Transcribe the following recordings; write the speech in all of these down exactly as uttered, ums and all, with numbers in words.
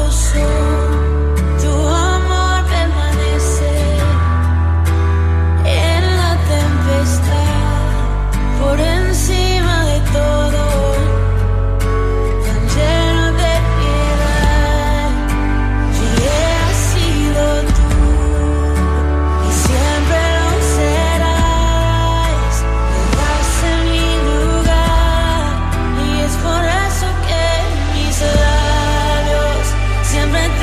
Siempre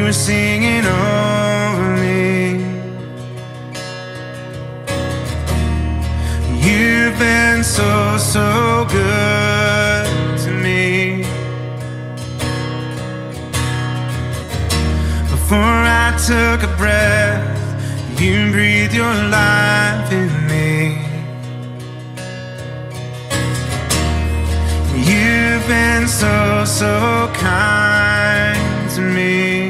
were singing over me. You've been so, so good to me. Before I took a breath, you breathed your life in me. You've been so, so kind to me.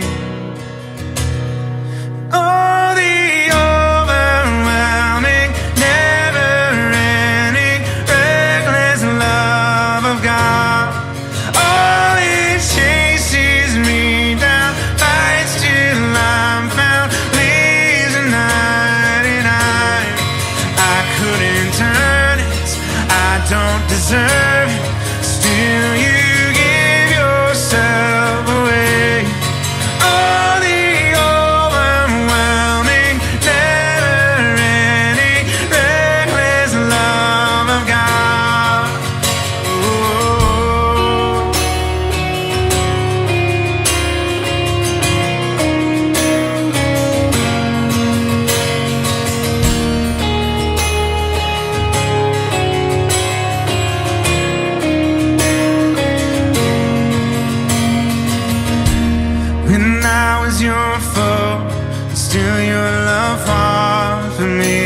Oh, the overwhelming, never-ending, reckless love of God. Oh, it chases me down, fights till I'm found, leaves a ninety-nine. I couldn't turn it, I don't deserve it. Still you give yourself away. Oh, the overwhelming, never-ending, reckless love of God. When I was your foe, still your love fought for me.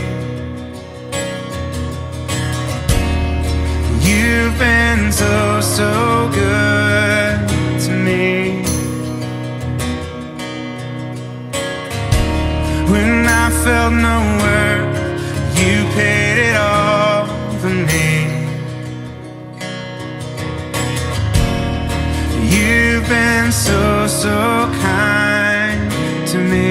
You've been so, so good to me. When I felt no worth, you paid it all for me. You've been so, so kind to me.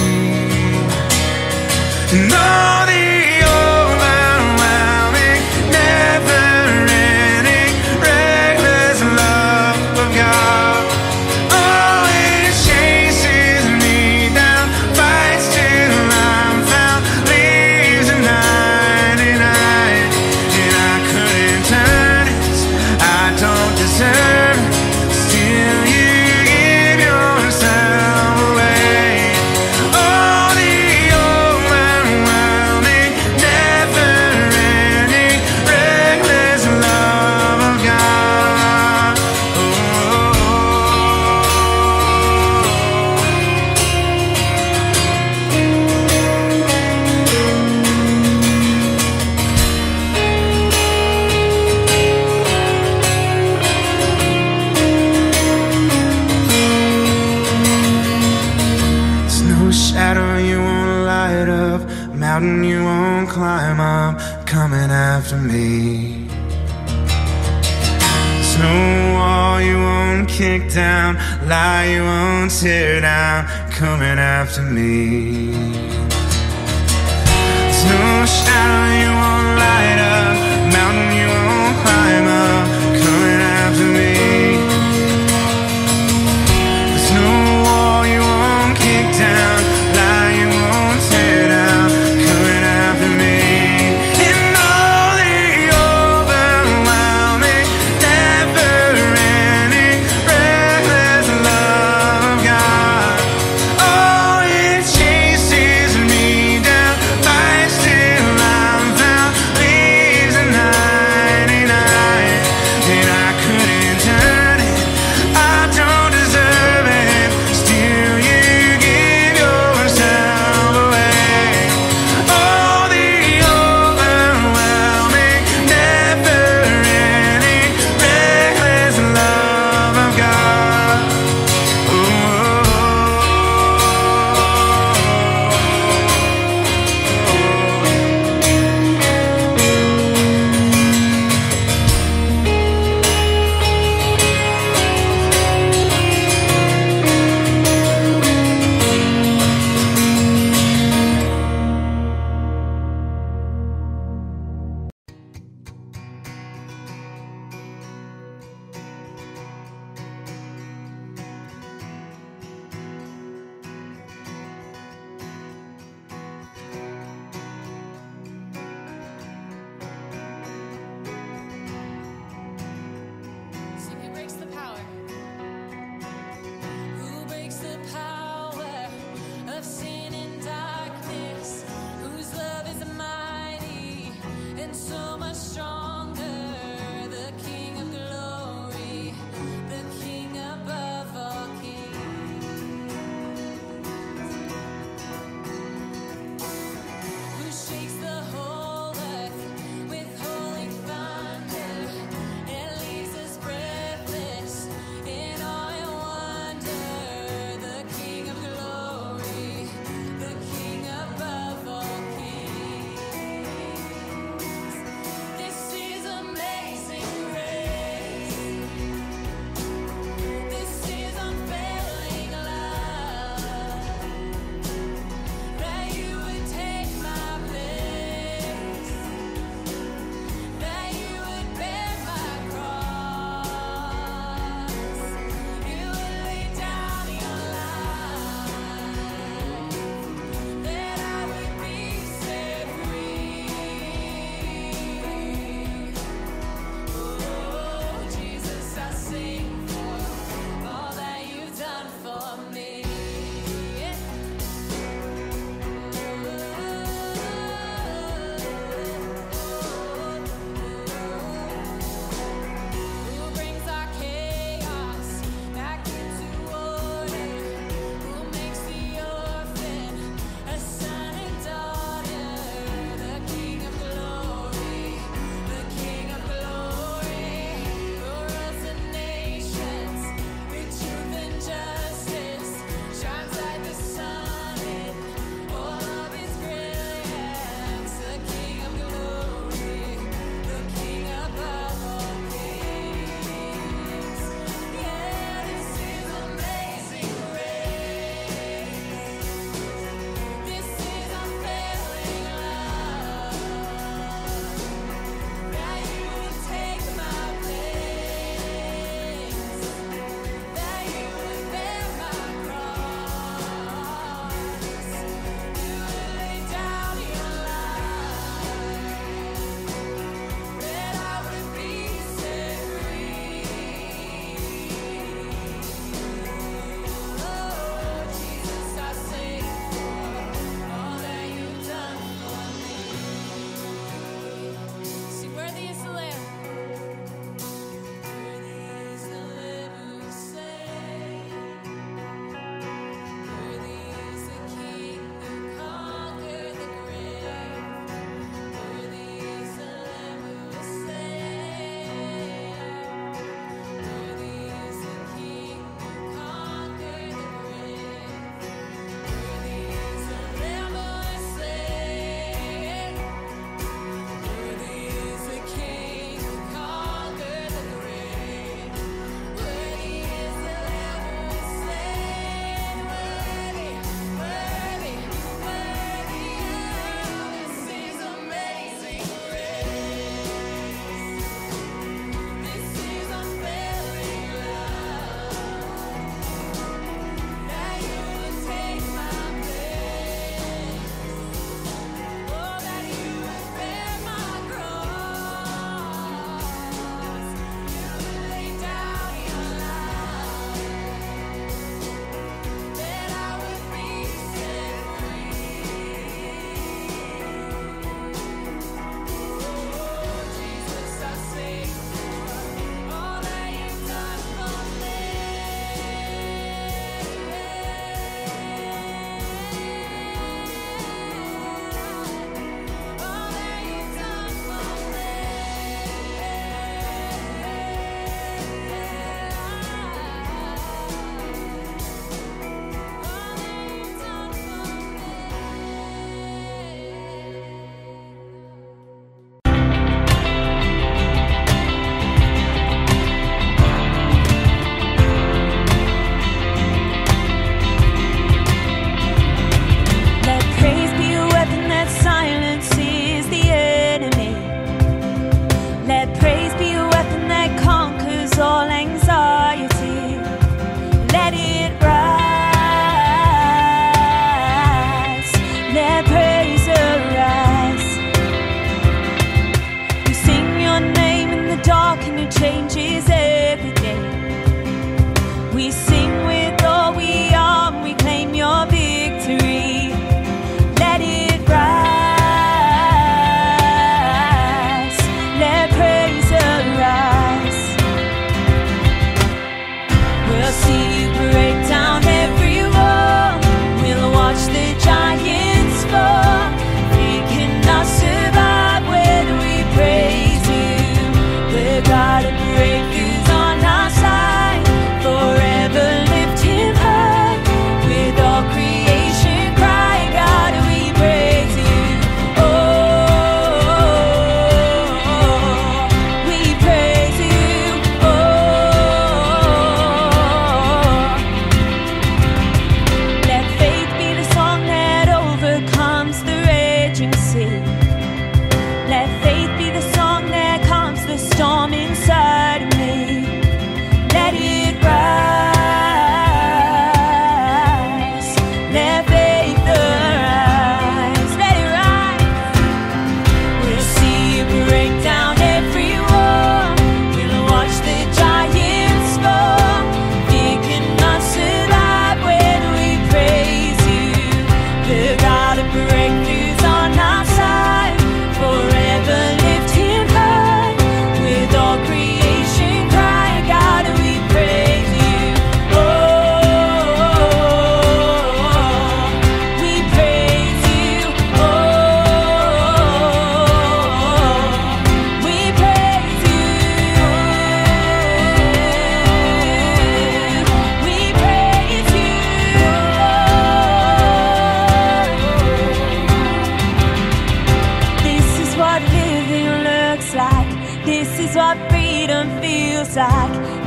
And all the overwhelming, never-ending, reckless love of God. Oh, it chases me down, fights till I'm found, leaves a ninety-nine. And I couldn't turn it, I don't deserve it. Still you give yourself away. Oh, the overwhelming, never-ending, reckless love of God. Oh. There's no shadow you won't light up, mountain you won't climb up, coming after me. There's no wall you won't kick down, lie you won't tear down, coming after me. There's no shadow you won't light up, mountain you won't climb up, coming after me. There's no wall you won't kick down, lie you won't tear down, coming after me. And all the overwhelming, never-ending, reckless love of God. Oh, it chases me down, fights till I'm found, leaves a ninety-nine.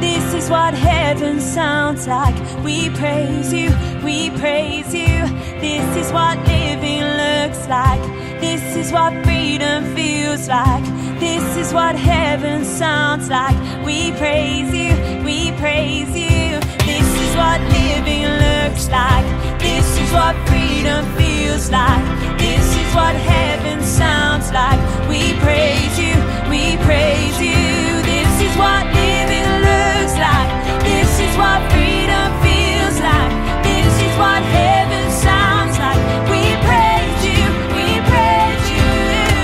This is what heaven sounds like. We praise you, we praise you. This is what living looks like. This is what freedom feels like. This is what heaven sounds like. We praise you, we praise you. This is what living looks like. This is what freedom feels like. This is what heaven sounds like. We praise you, we praise you. This is what living looks like. This is what freedom feels like. This is what heaven sounds like. We praise you, we praise you.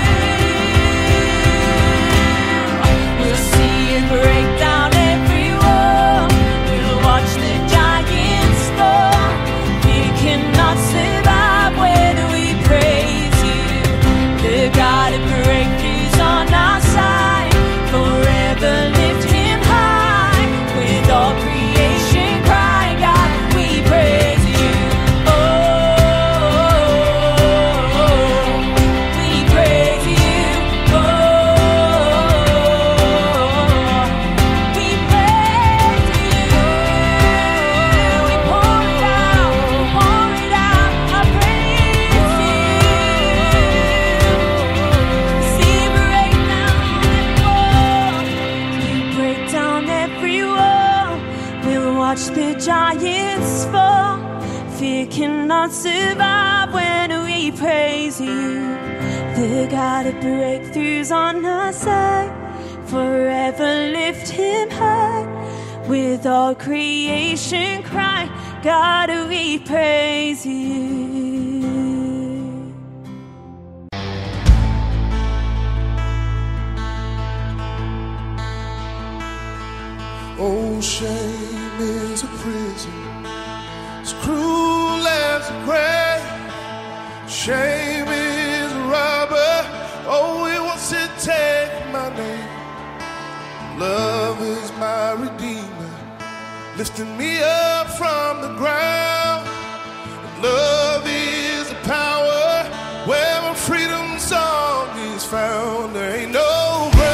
We'll see it break down every wall. We'll watch the giants fall. We cannot survive when we praise you. The God of breakthroughs on our side. Forever lift him high. With all creation crying, God, we praise you. Oh, we praise you. Oh, we praise you. We pour it out, pour it out. I praise you. See break down every wall. You break down every wall. We'll watch the giants fall. Fear cannot survive when we praise you. The God of breakthroughs on our side. Forever lift him high. With all creation cry, God, we praise you. Oh, shame is a prison, as cruel as the grave. Shame is a robber, oh, it wants to take my name. Love is my redeemer, lifting me up from the ground. And love is the power where my freedom song is found. There ain't no grave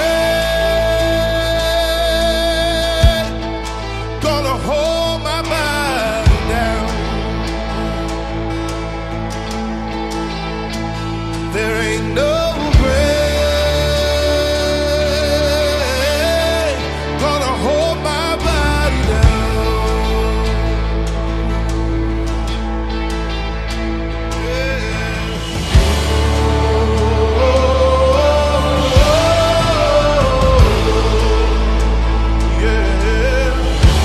gonna hold my body down. There ain't no grave gonna hold my body down. Yeah. Oh, yeah.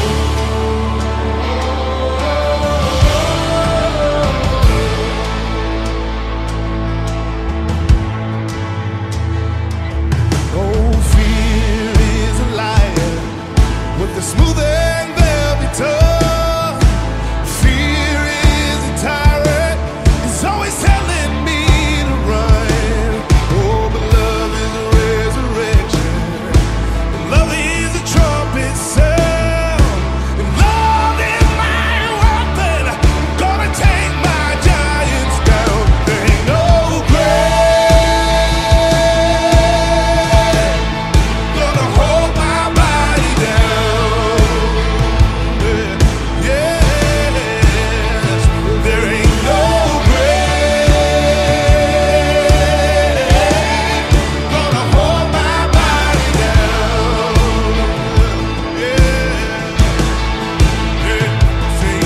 Oh, fear is a liar with a smooth and velvet tongue. Fear is a tyrant, it's always telling me to run. Oh, but love is a resurrection, and love is a trumpet sound, and love is my weapon, gonna take my giants down. There ain't no grave gonna hold my body down. Yeah, yes, there ain't no grave gonna hold my body down. Yeah, yeah, say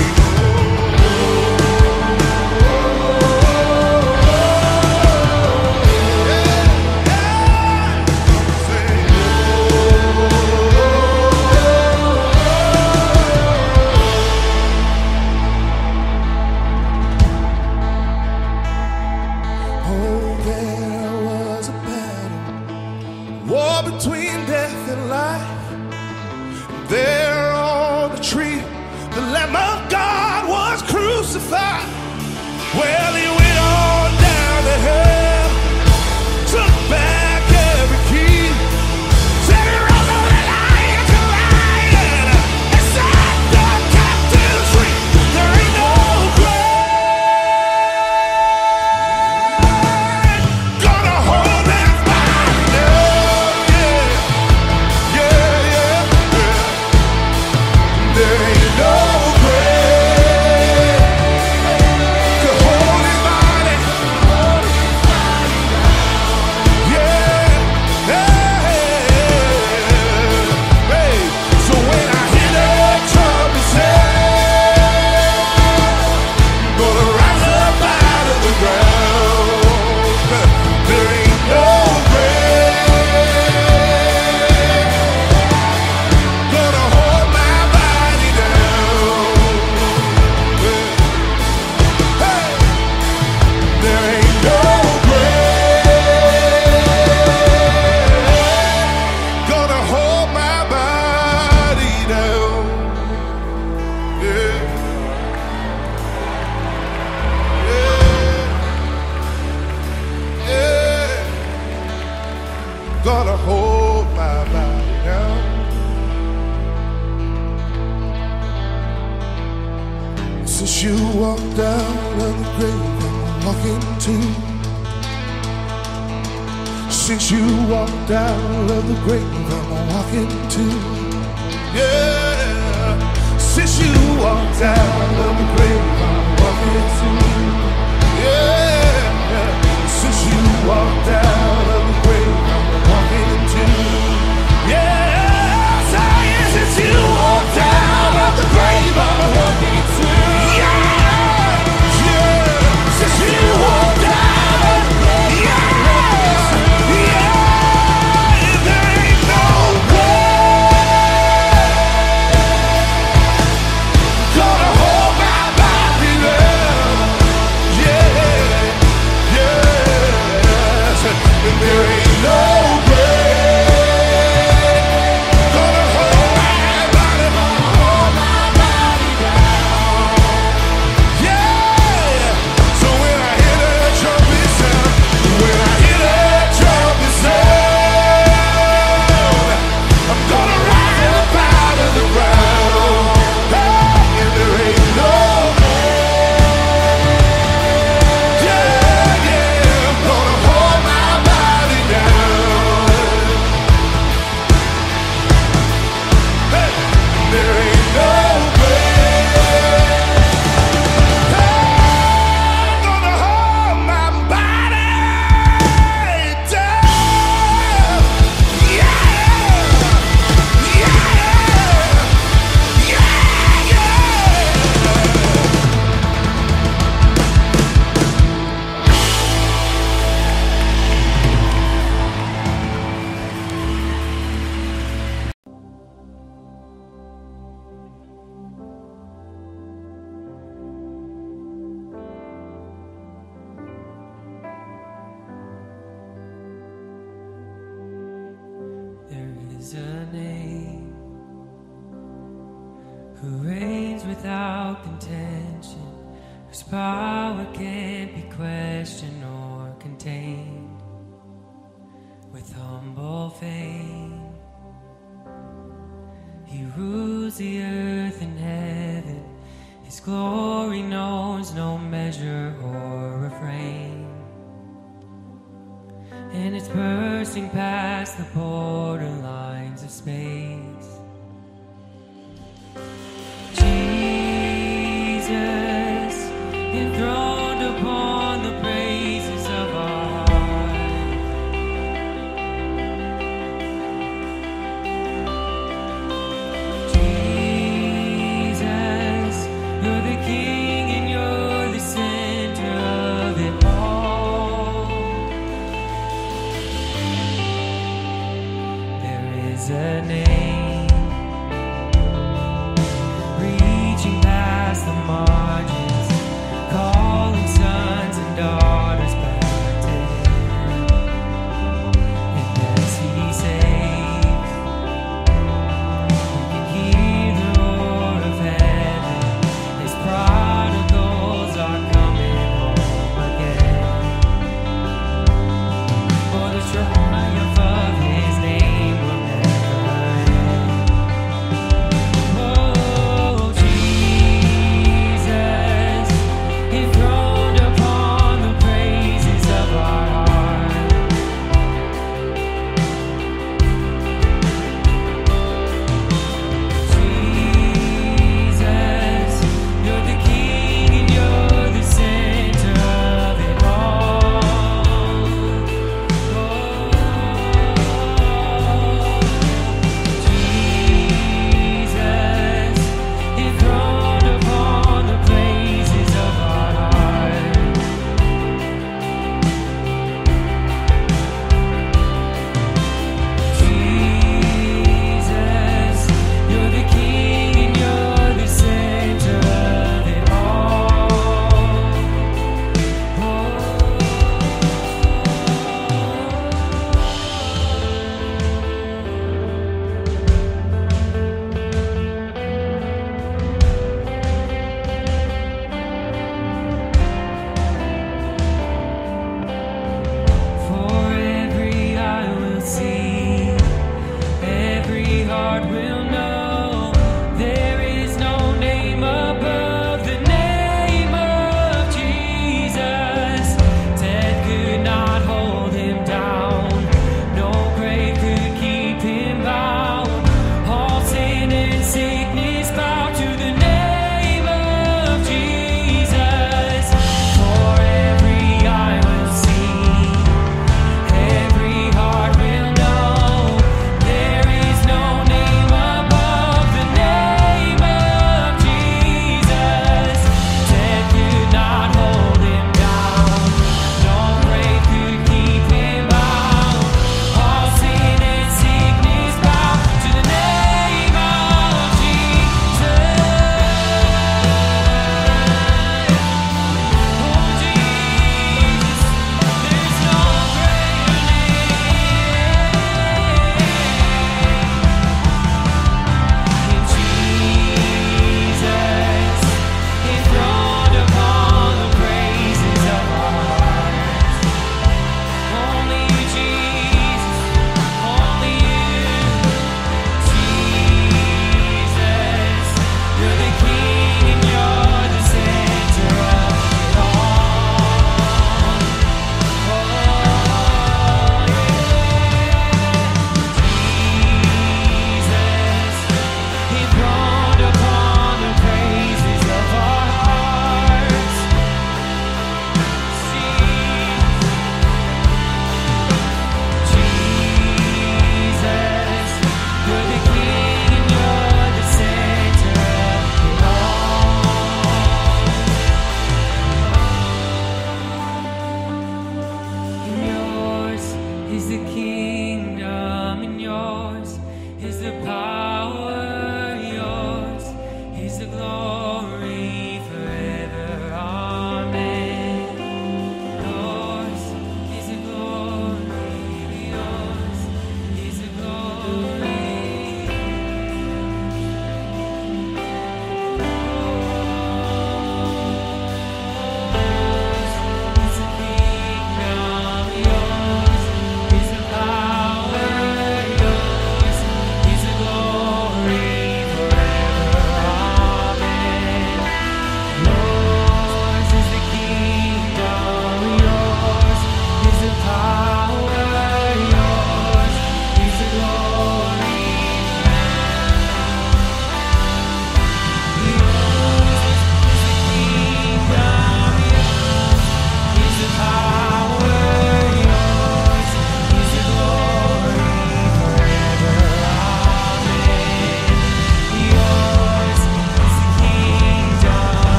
oh, there was a battle, war between death and life. There on the tree, the Lamb of God was crucified. Well, he went on down to hell, took back every key, said he rose up the lion to lion, and set the captives free. There ain't no grave gonna hold that body down. Yeah, yeah, yeah, yeah. Since you walked out of the grave, I'm walking too. Since you walked out of the grave, I'm walking too. Yeah. Since you walked out of the grave, I'm walking too. Yeah. Since you walked out of the grave, I'm walking too. Yeah. Since you walked out of the grave, I'm walking too. Since you walked out of the grave, yeah, yeah, there ain't no way gonna hold my body down. Yeah, yes, and there ain't no way gonna hold my body, gonna hold my body down. Yeah. So when I hear that trumpet sound, when I hear that trumpet sound, I'm gonna rise up out of the ground. Oh, and there ain't no way. Yeah, yeah, I'm gonna hold my body down. Hey, there ain't no way. I'm gonna hold my body down. Yeah, yeah, yeah, There is a name who reigns without contention, whose power can't be questioned or contained. With humble fame, he rules the earth and heaven. His glory knows no measure or refrain, and it's bursting past the borderlines of space. Jesus, enthroned upon the praises of our heart. Jesus, you're the King and you're the center of it all. There is a name reaching past the margins, call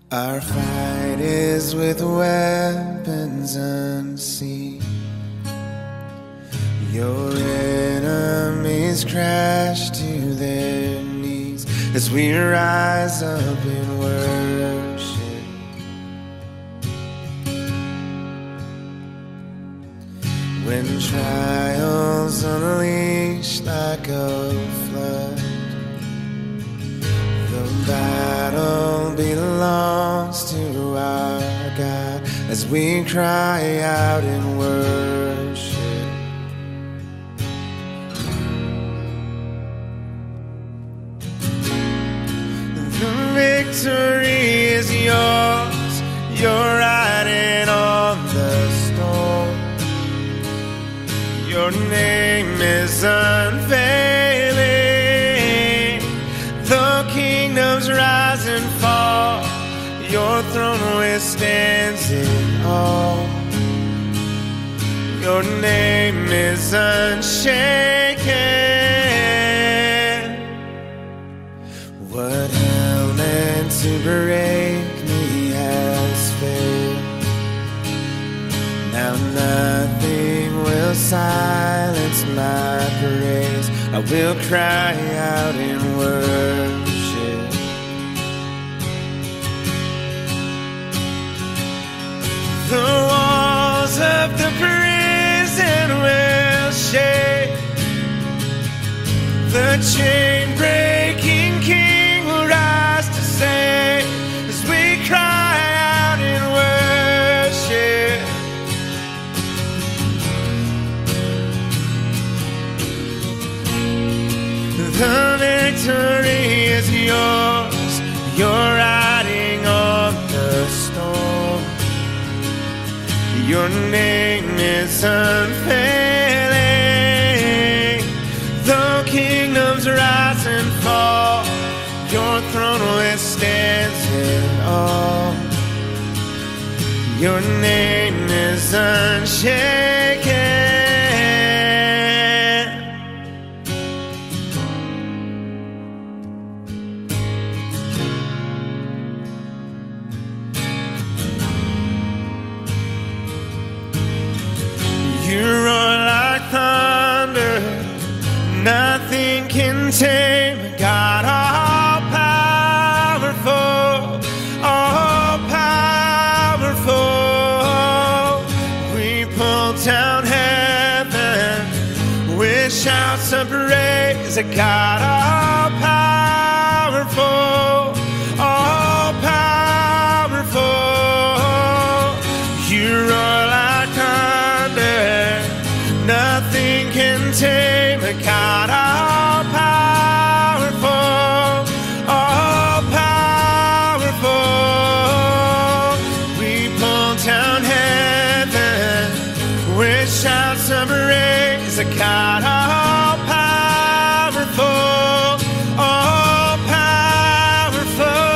Our fight is with weapons unseen. Your enemies crash to their knees as we rise up in worship. When trials unleash like a flood, the battle belongs to our God as we cry out in worship. The victory is yours, you're riding on the storm. Your name is unfailing. The kingdoms rise and fall. Your throne withstands it all. Your name is unshaken. What hell meant to break me has failed. Now nothing will silence my praise. I will cry out in worship. The walls of the prison will shake. The chain-breaking King will rise to save as we cry out in worship. The victory is yours, you're riding on the storm. Your name is unfailing. The kingdoms rise and fall. Your throne withstands it all. Your name is unshaken. You roar like thunder, nothing can tame God, all powerful, all powerful. We pull down heaven with shouts of praise, God, all powerful, all powerful. You roar like thunder, nothing can tame a God, all powerful, all powerful. We pull down heaven with shouts of praise, a God, all powerful, all powerful.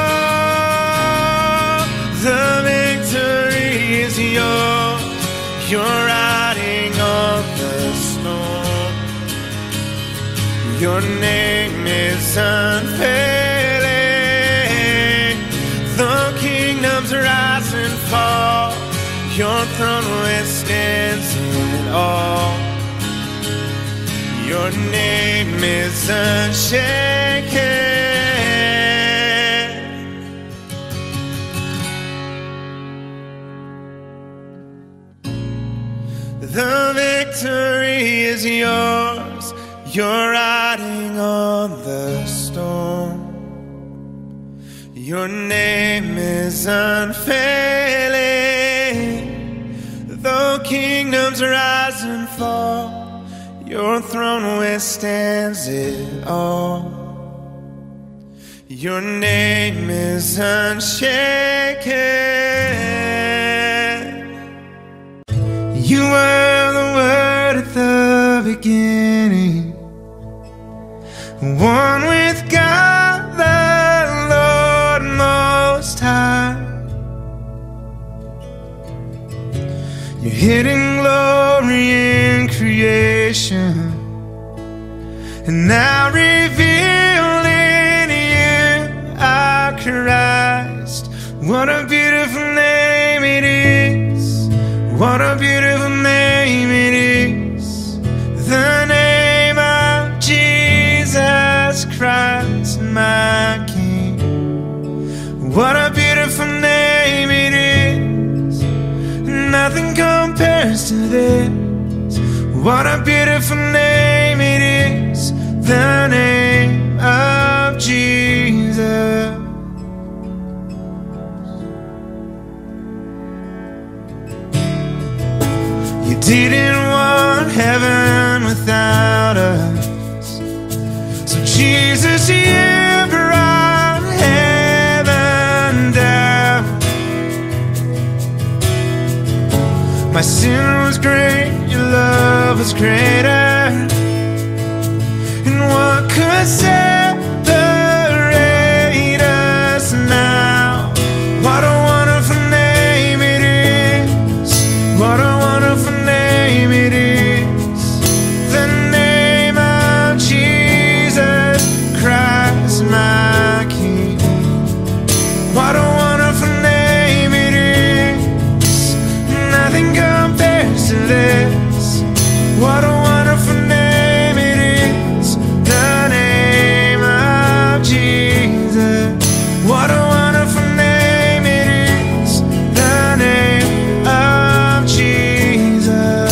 The victory is yours, you're riding on the storm. Your name is unfailing. The kingdoms rise and fall. Your throne withstands it all. Your name is unshaken. The victory is yours, you're riding on the storm. Your name is unfailing. Though kingdoms rise and fall, your throne withstands it all. Your name is unshaken. You were the Word at the beginning, one with God the Lord Most High. Your hidden glory in creation, and now revealed in you, our Christ, What a beautiful name it is. Nothing compares to this. What a beautiful name it is. The name of Jesus. You didn't want heaven without us, so Jesus, you brought heaven down. My sin was great, your love was greater. And what could separate us now? What a wonderful name it is. What a wonderful name it is. The name of Jesus Christ, my King. What a wonderful name it is. Nothing compares to this. What a wonderful name it is. The name of Jesus. What a wonderful name it is. The name of Jesus.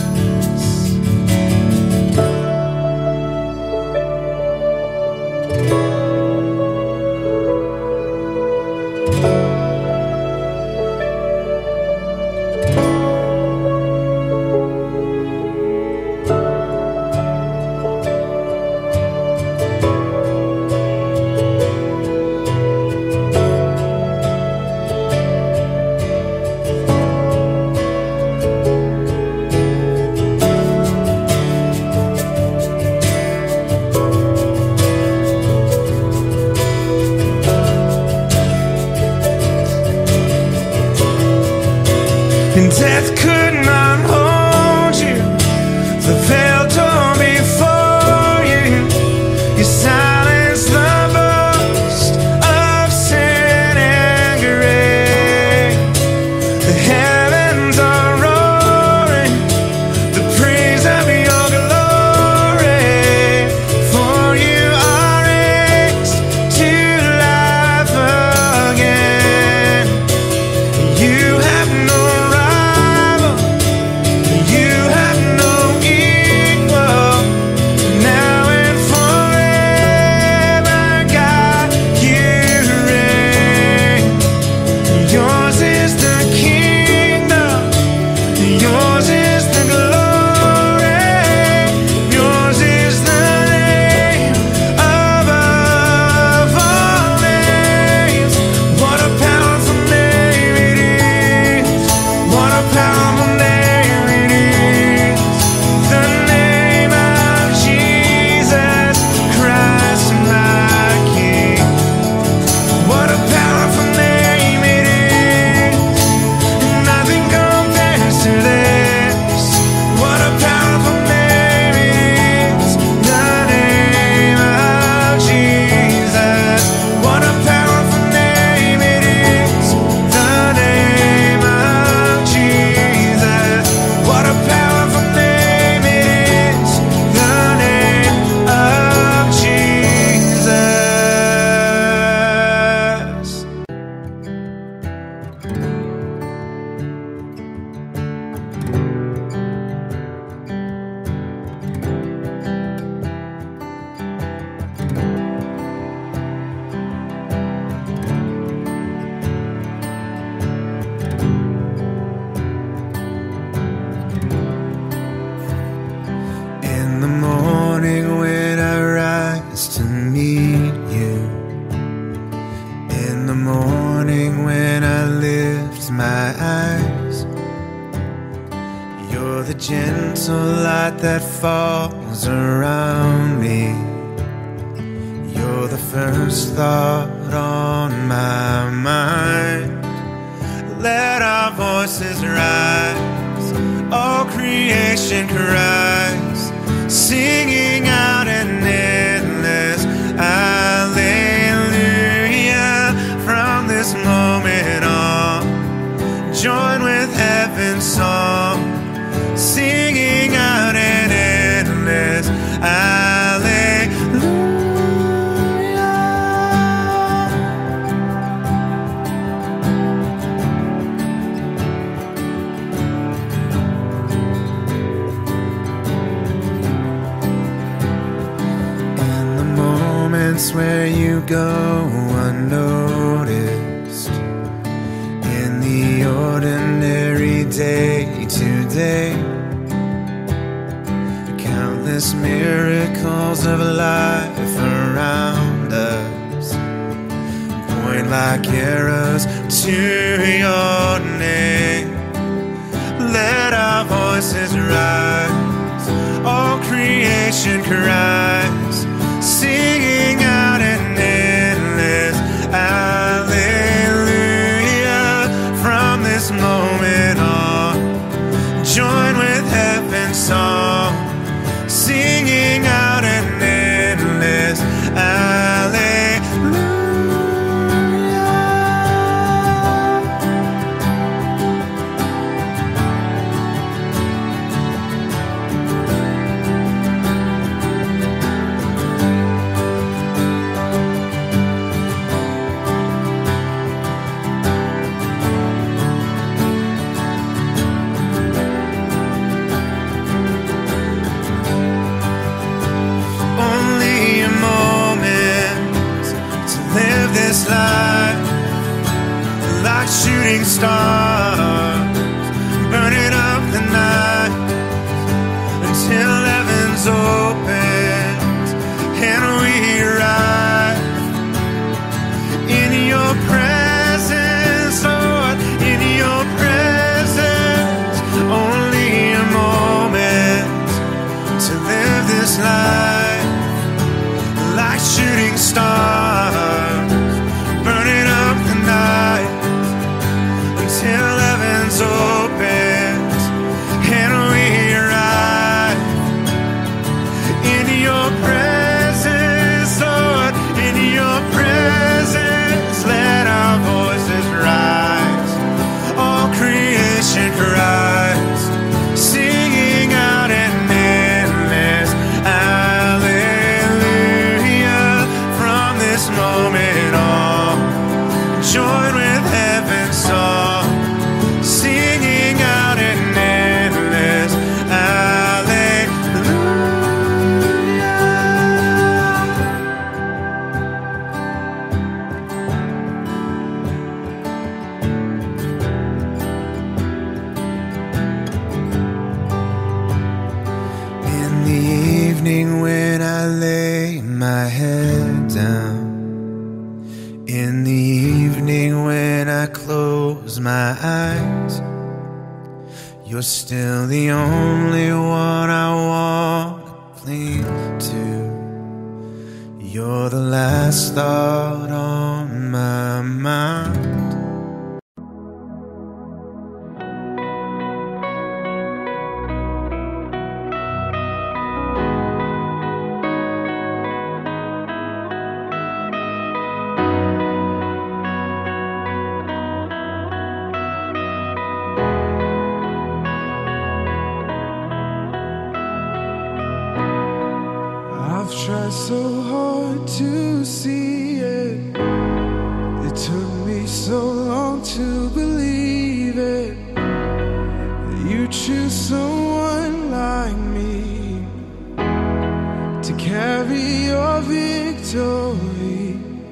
And death could not hold you. The veil torn before you. You silenced the boast of sin and grave. The heavens are roaring the praise of your glory. For you are raised to life again. You have no gentle light that falls around me. You're the first thought on my mind. Let our voices rise, all creation cries, singing out an endless hallelujah. From this moment on, join with heaven's song, singing out an endless hallelujah. moments where you go unnoticed in the ordinary day-to-day. Countless miracles of life around us point like arrows to your name. Let our voices rise, all creation cries, singing out an endless hallelujah. From this moment on, join with heaven's song, singing out an endless hallelujah. This life, like shooting stars, burning up the night until heaven's opened and we arrive in your presence, Lord, in your presence. Only a moment to live this life, like shooting stars, burning up the night until heaven's opened and we arrive in your presence, Lord, in your presence. Let our voices rise, all creation cries, singing out an endless hallelujah. From this moment on, join with heaven's song, singing out an endless hallelujah. In the evening when I lay my head down, in the evening when I close my eyes, you're still the only one I want to cling to. You're the last thought on my mind. I've tried so hard to see it. It took me so long to believe it, that you choose someone like me to carry your victory.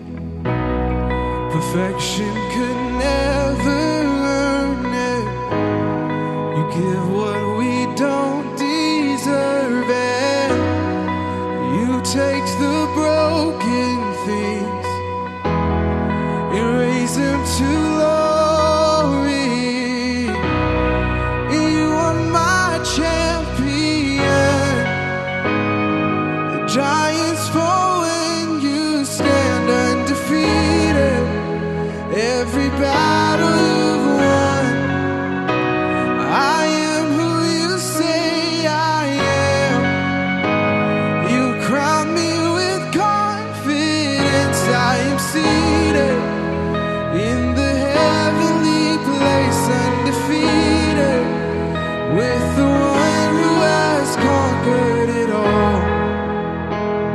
Perfection could never earn it. You give what we don't deserve it. Takes the broken things and raise them to glory. You are my champion. The giants fall when you stand undefeated. Every battle you've won, I am who you say I am. You crown me with confidence. I am seated in the heavenly place, undefeated, with the one who has conquered it all.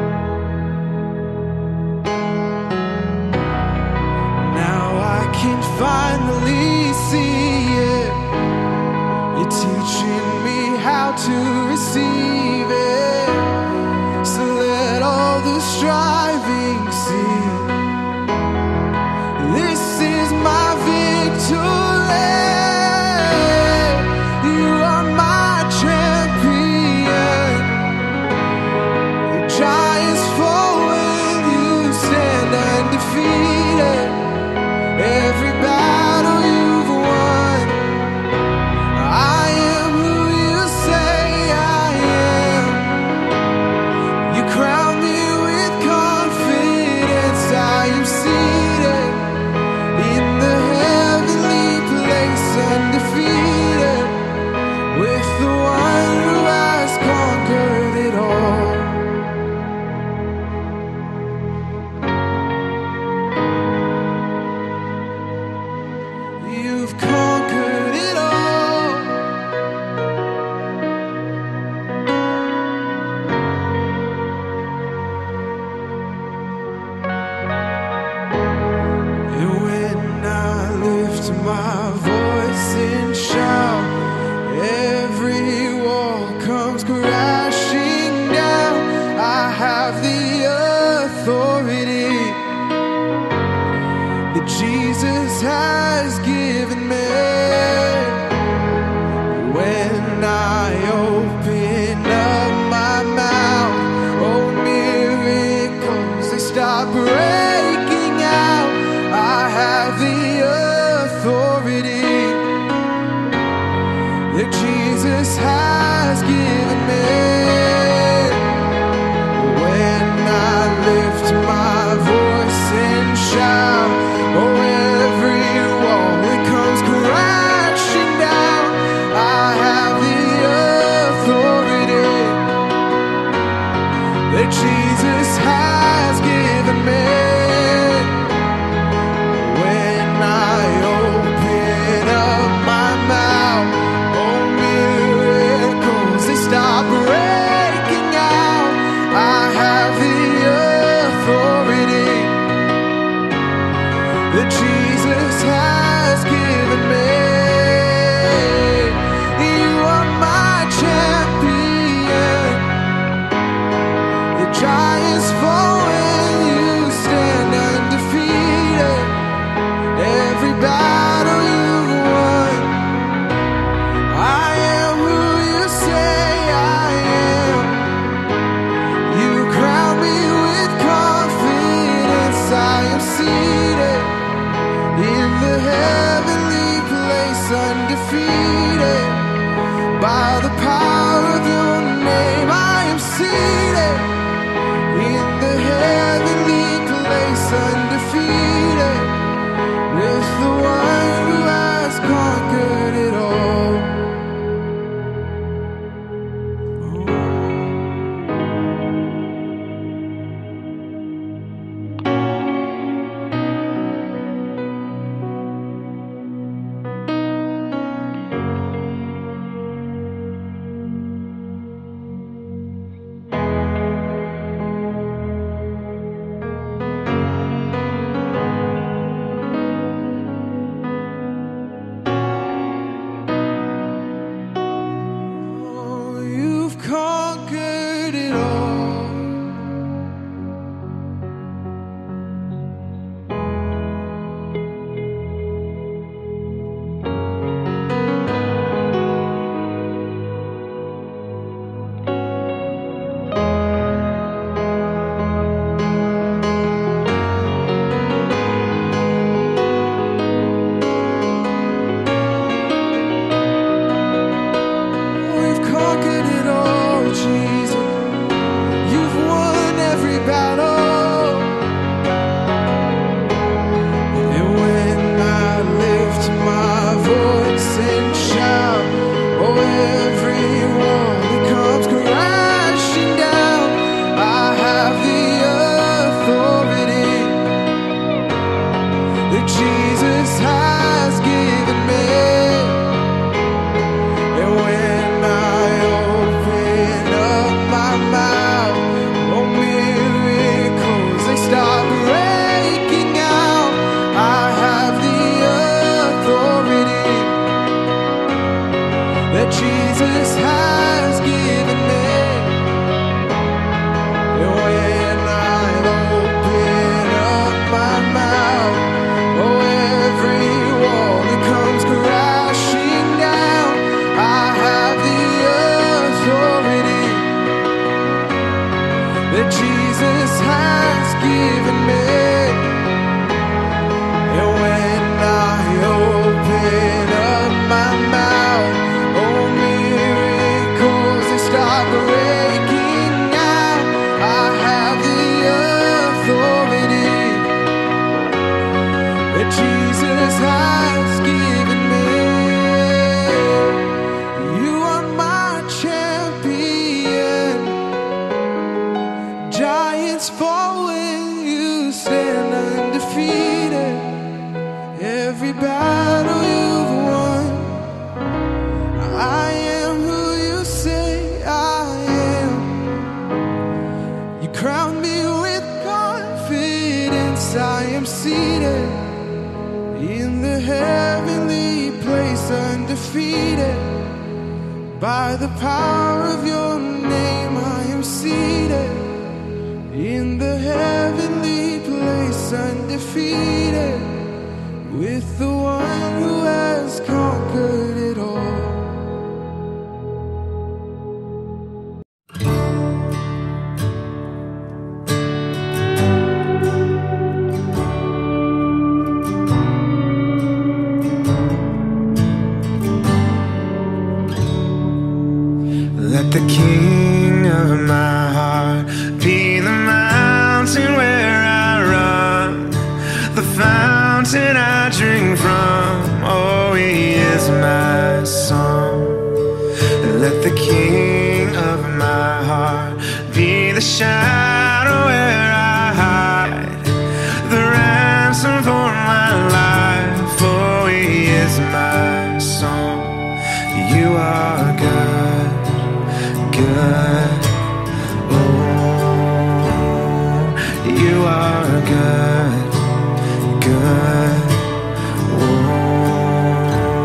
my voice and shout. Every wall comes crashing down. I have the authority that Jesus has given me. When I open up my mouth, oh, miracles, they stop breaking out. I have the authority that Jesus has given me. When I lift my voice and shout, oh, every wall that comes crashing down. I have the authority that Jesus has given me. When I open up my mouth, oh, miracles, they stop breaking out. I have the authority that Jesus has given me. You are my champion. The giants fall when you stand undefeated. Every battle you've won. I am who you say I am. You crown me with confidence. I am seated in the heavenly place, undefeated. By the power of your name, I am seated in the heavenly place, undefeated, with the one who has conquered it all. Oh, you've conquered it all. We've conquered it all, Jesus. You've won every battle. And when I lift my voice and shout, oh, every wall that comes crashing down. I have the authority that Jesus has given me. And when I open up my mouth, oh, miracles, they stop breaking out. I have the authority that Jesus has given me. And when I open up my mouth, oh, every wall that comes crashing down. I have the authority that Jesus has given me. And when I open up my mouth, oh, miracles, they stop breaking out. I have the authority that Jesus has given me. You are my champion. Giants fall when you stand undefeated. Every battle you've won. I am who you say I am. You crown me with confidence. I am seated in the heavenly undefeated. By the power of your name I am seated in the heavenly place, undefeated, with the one who has conquered it all. Let the king of my heart be the mountain where I run, the fountain I drink from. Oh, he is my song. Let the king of my heart be the shadow where I hide, the ransom for my life. Oh, he is my song. You are God, good. Oh, you are good, good. Oh,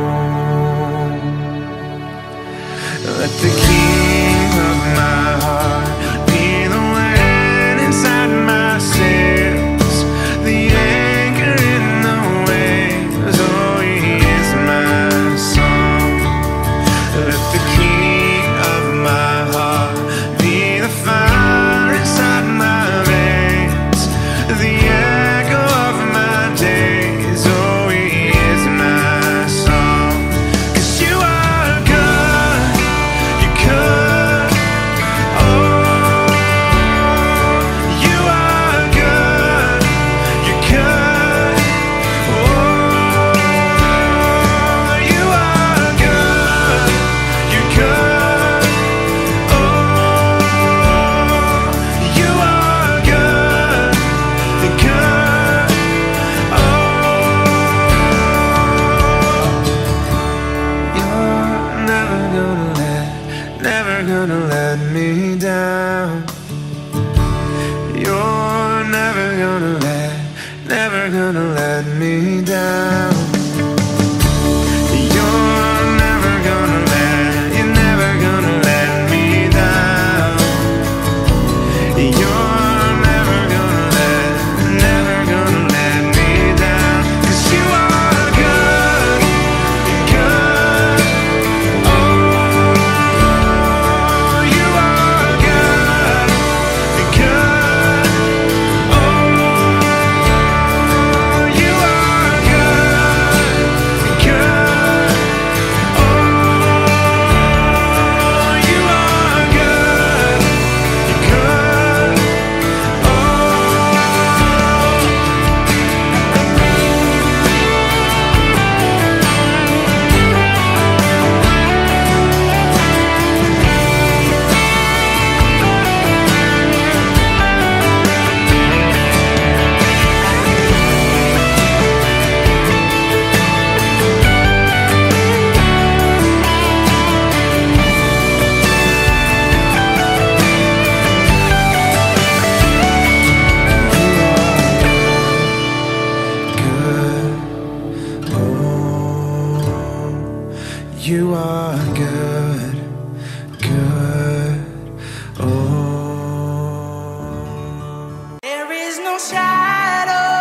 let the king of my heart be the wind inside my sails, the anchor in the waves. Oh, he is my song. Let the king of my heart be the fire inside my veins, the echo of my days. Oh, he is my song. 'Cause you are good, you're good. Oh, you are good, you're good. Oh, you are good, you're good. You are good, you're good. Oh, you're never gonna let, never gonna let me down. You're never gonna let, never gonna let me down. You're never gonna let, you're never gonna let me down. You're never gonna let, never gonna let me down. 'Cause you are good, good. Oh, you are good, good. Oh, you are good, good. Oh, you are good, good. You are good, good. Oh, There is no shadow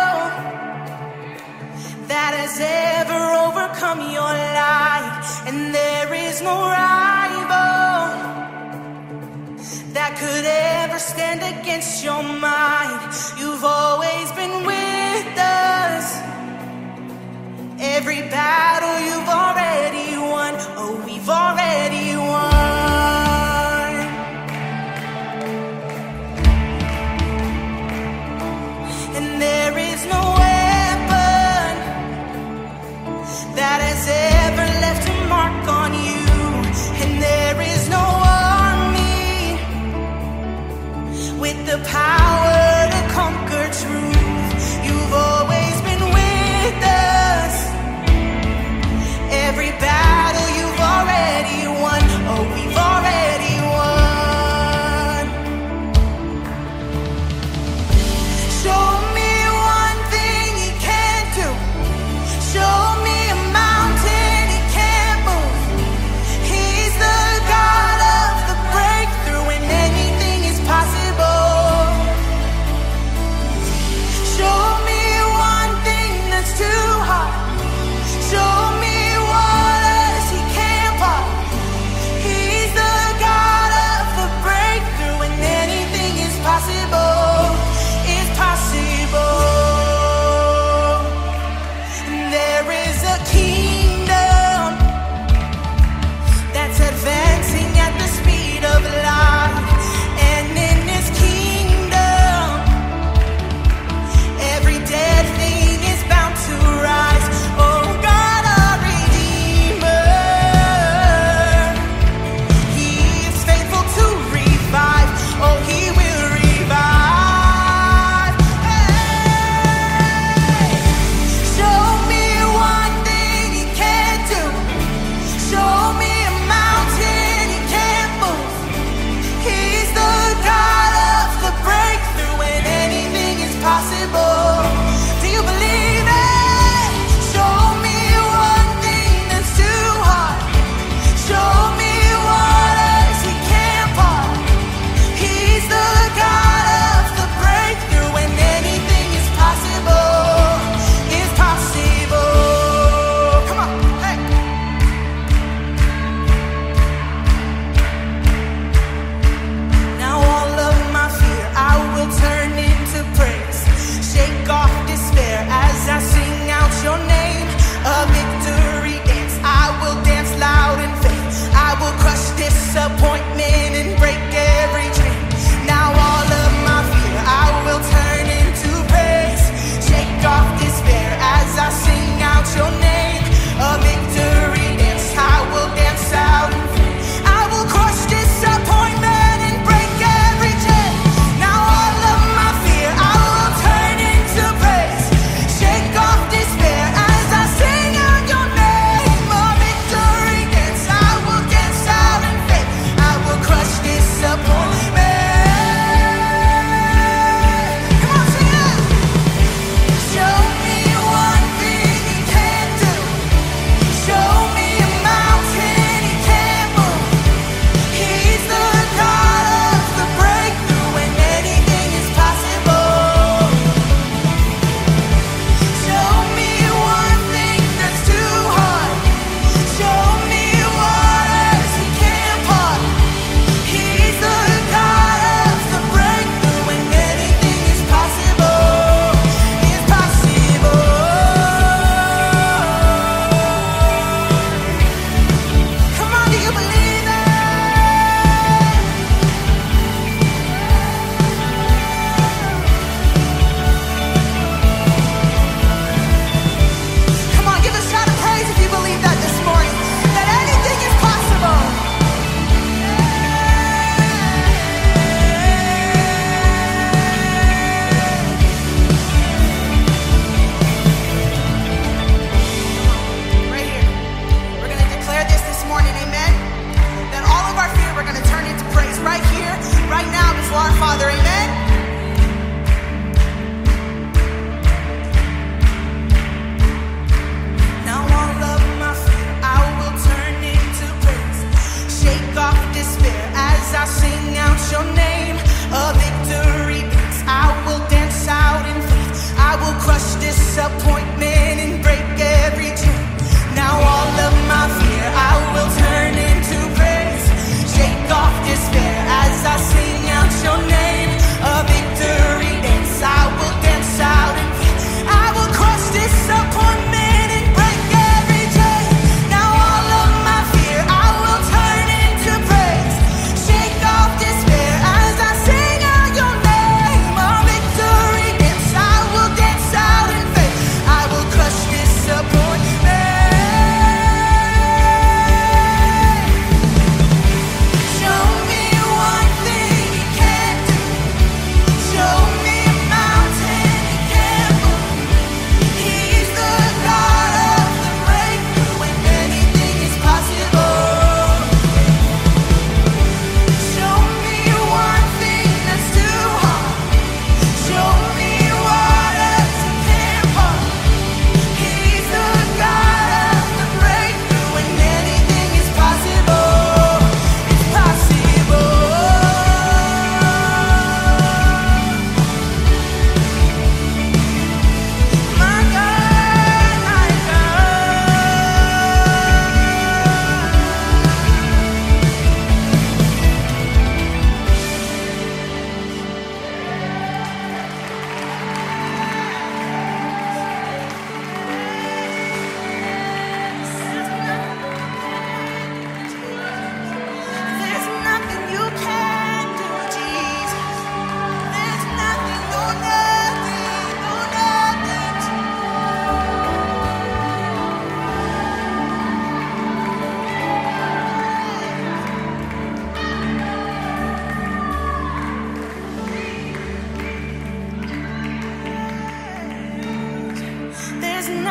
that has ever overcome your life, and there is no rival that could ever stand against your mind. You've always been with us. Every battle you've already won. Oh, we've already won. And there is no weapon that has ever left a mark on you. And there is no army with the power to conquer truth. You've always been with us. Every battle you've already won. Oh, we've already won. Show me one thing he can't do. Show me a mountain he can't impossible is possible. There is a kingdom that's advancing at the speed of light, and in this kingdom, every dead thing is bound to rise. Oh God, our Redeemer, He is faithful to revive. Oh, He will revive.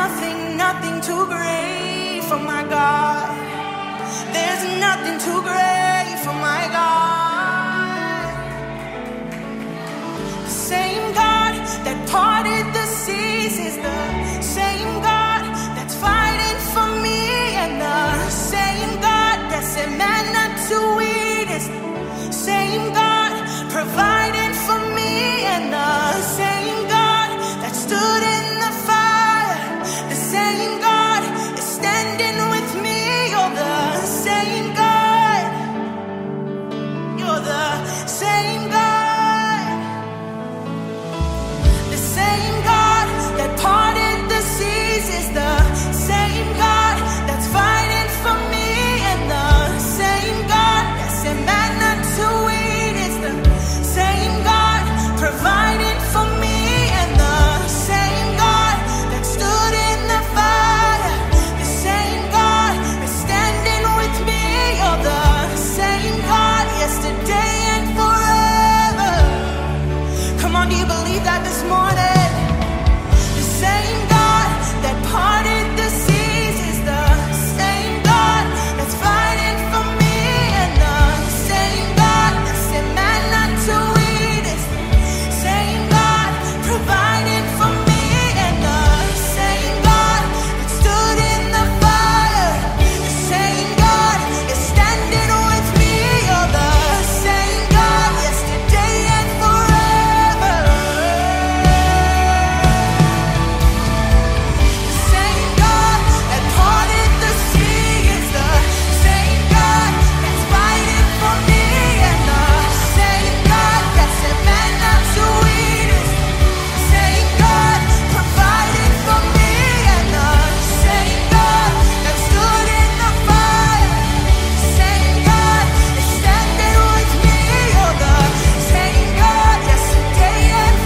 nothing, nothing too great for my God. There's nothing too great for my God. The same God that parted the seas is the same God that's fighting for me, and the same God that said manna to eat is the same God providing for me, and the same God that stood in the fire, the same God is standing with me. You're the same God. You're the same God. The same God that parted the seas is the same God that's fighting for me, and the same God that said manna to eat is the same God providing for me, and the same God that stood in the fire, the same God is standing with me. You're the same God yesterday and forever. Come on, do you believe that this morning? The same God that parted the seas is the same God that's fighting for me, and the same God that said manna to eat is the same God providing for me, and the same God that stood in the fire, the same God is standing with me. You're the same God yesterday and forever. The same God that parted the sea is the same God that's fighting for me, and the same God that said manna to eat is the same God providing for me, and the same God that stood in the fire, the same God is standing with me. You're the same God yesterday and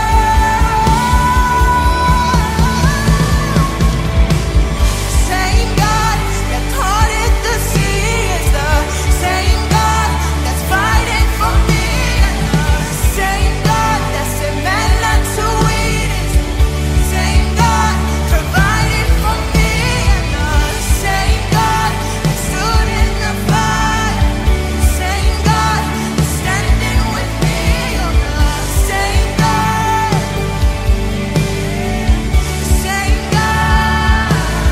forever. Same God that parted the sea is the same God that's fighting for me, and the same God that said manna to eat is the same God providing for me, and the same God that stood in the fire, the same God is standing with me. You're the same God, the same God.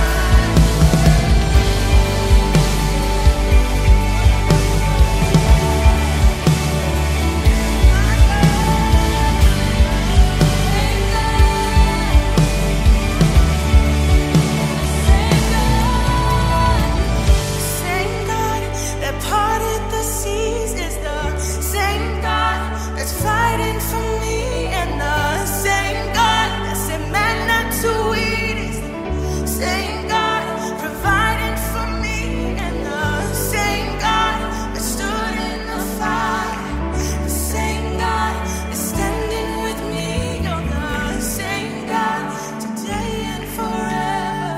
Same God that parted the seas is the same God that's fighting for me, and the same God that said manna to eat is the same God providing for me, and the same God that stood in the fire, the same God is standing with me. You're the same God today and forever.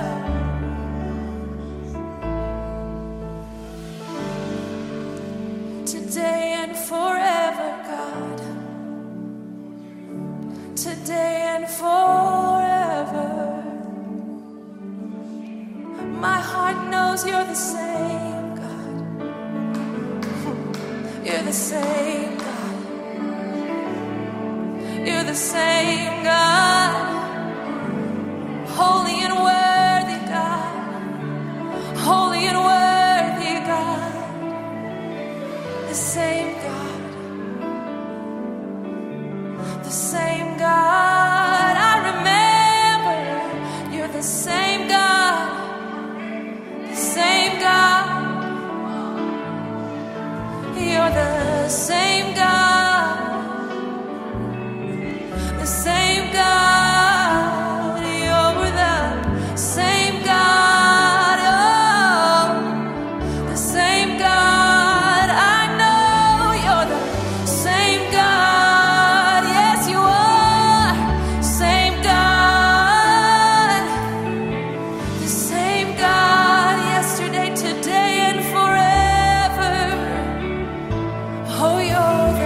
Today and forever, God. Today and forever. My heart knows you're the same God. You're the same God. You're the same God. Holy and worthy God. Holy and worthy God. The same God. The same God. I remember you're the same God. The same God. You're the same God. The same God. You're the same God. Oh, the same God. I know you're the same God. Yes, you are. Same God. The same God yesterday, today, and forever. Oh, you're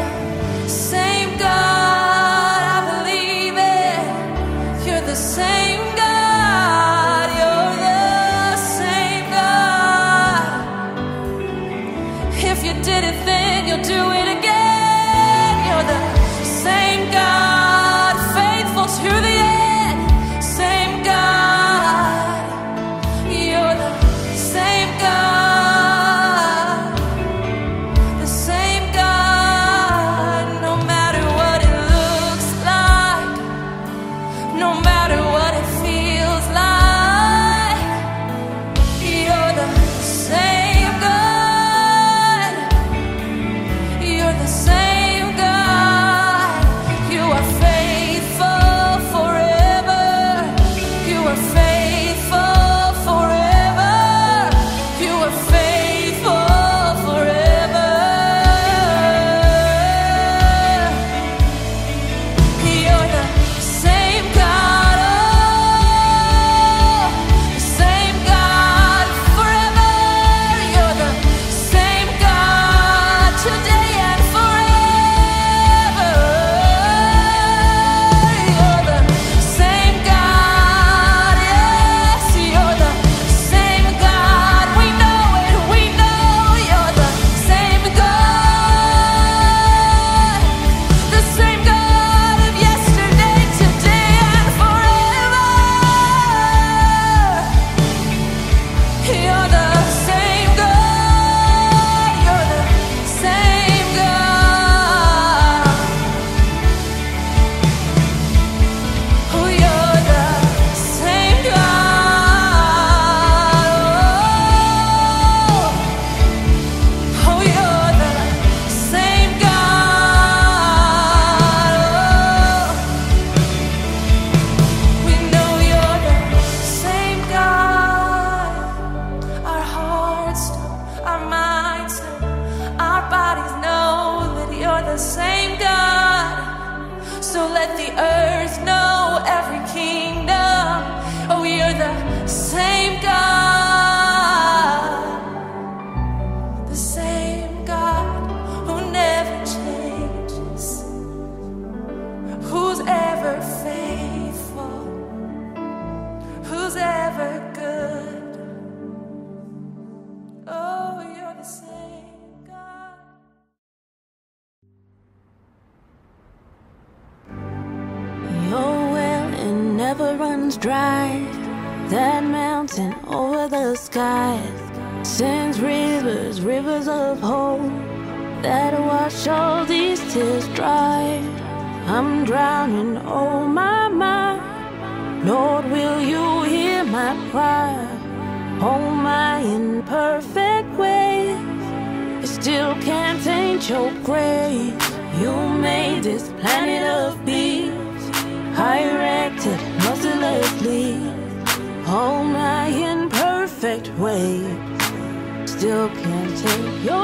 never runs dry. That mountain over the skies sends rivers, rivers of hope that wash all these tears dry. I'm drowning, oh my, my. Lord, will you hear my cry? Hold my imperfect ways. It still can't taint your grace. You made this planet of beings, high-erected mercilessly. Hold my imperfect ways. Still can't take your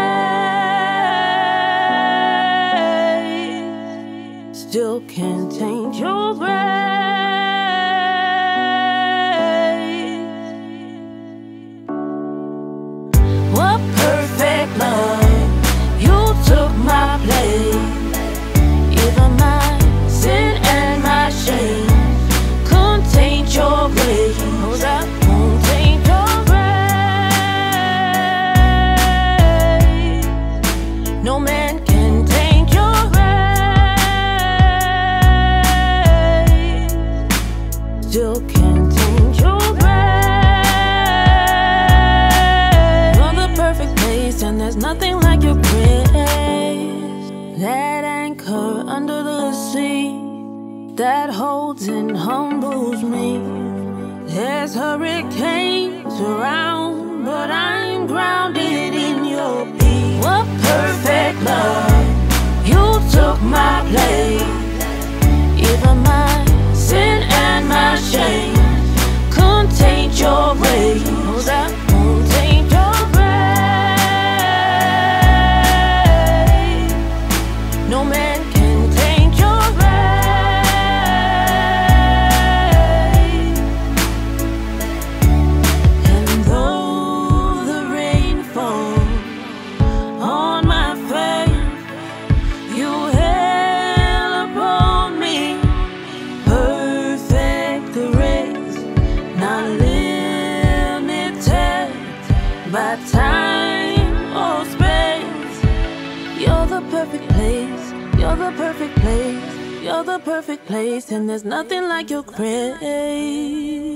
grace. Still can't taint your grace. What perfect love, you took my place. Even my sin and my shame couldn't taint your grace. No, that won't taint your grace. No man can taint your grace. Still can't taint your grace. You're the perfect place, and there's nothing like your grace. That anchor under the sea that holds and humbles me. There's hurricanes around, but I'm grounded in your peace. What perfect love, you took my place. Even my sin and my shame couldn't taint your grace. No, that won't taint your grace. No man can taint your grace. And though the rain falls on my face, you hail upon me perfect grace, not limited by time or space. You're the perfect place, you're the perfect place, you're the perfect place, and there's nothing like your grace.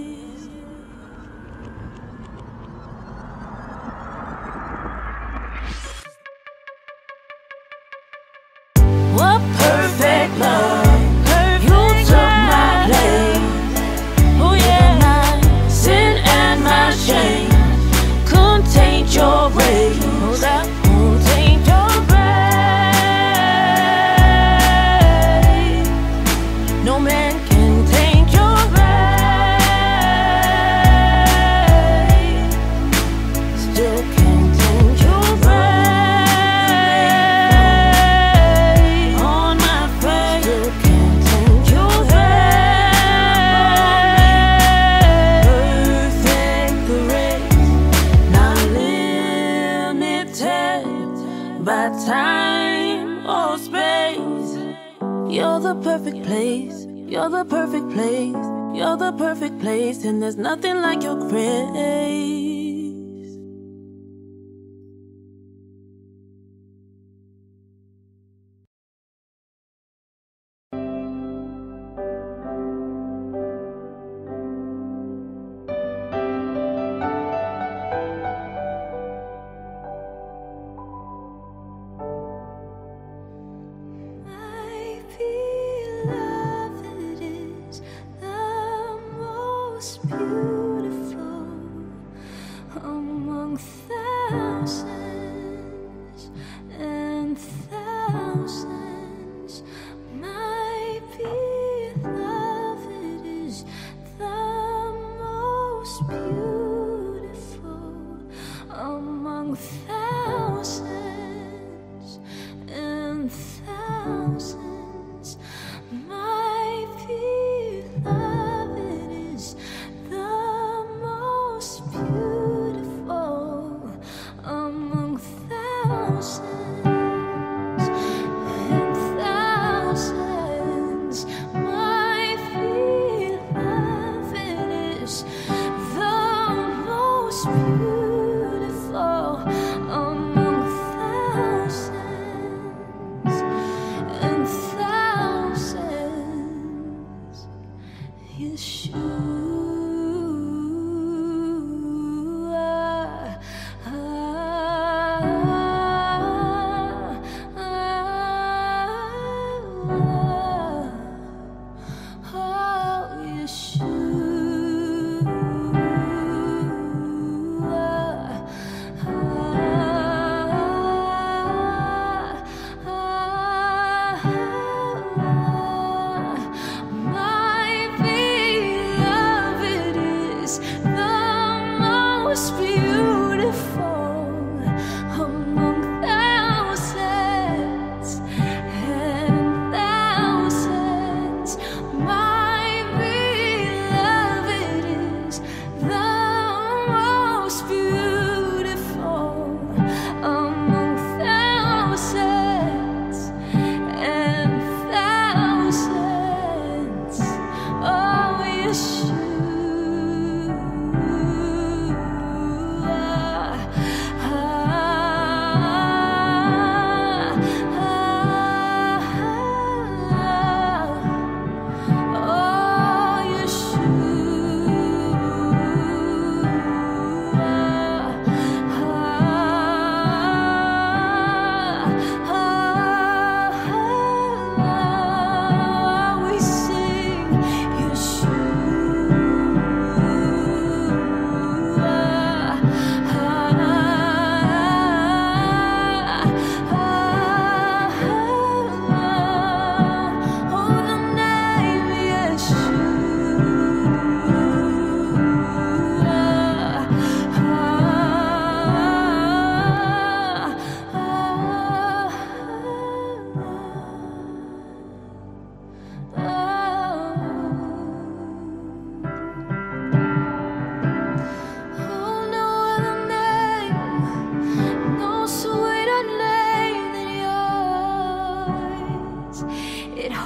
What perfect love, you took my place. Oh yeah, my sin and my shame couldn't taint your grace. No, that won't taint your grace. No man can taint your grace. Still can't taint your grace. On my face, still can't taint your grace. Perfect grace, not limited by time or space. You're the perfect place, you're the perfect place, you're the perfect place, and there's nothing like your grace. My beloved is the most beautiful among thousands and thousands. My beloved is the most beautiful among thousands and thousands. My beloved is the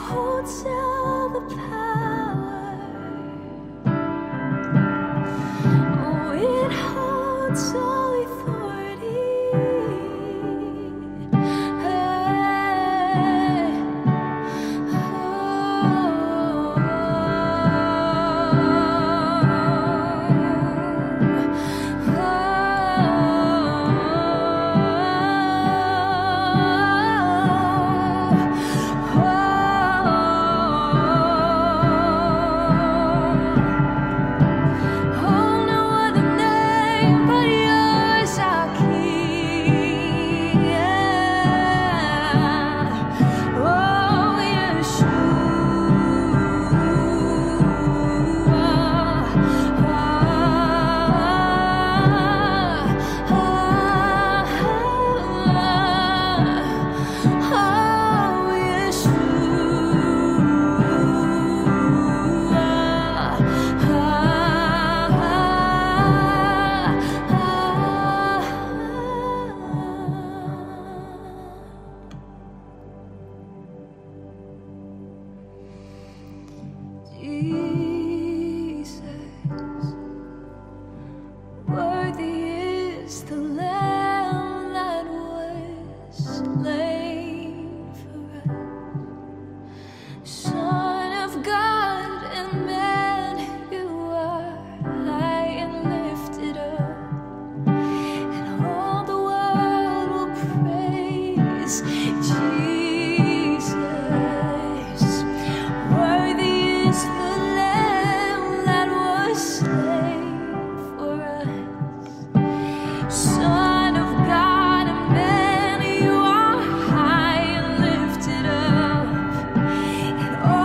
holds all the power. Oh, it holds all authority. Hey. Jesus, worthy is the Lamb that was slain for us. Son of God and man, you are high and lifted up, and all the world will praise Jesus. Worthy is the Lamb that was slain for us. Son of God and man, you are high and lifted up, and all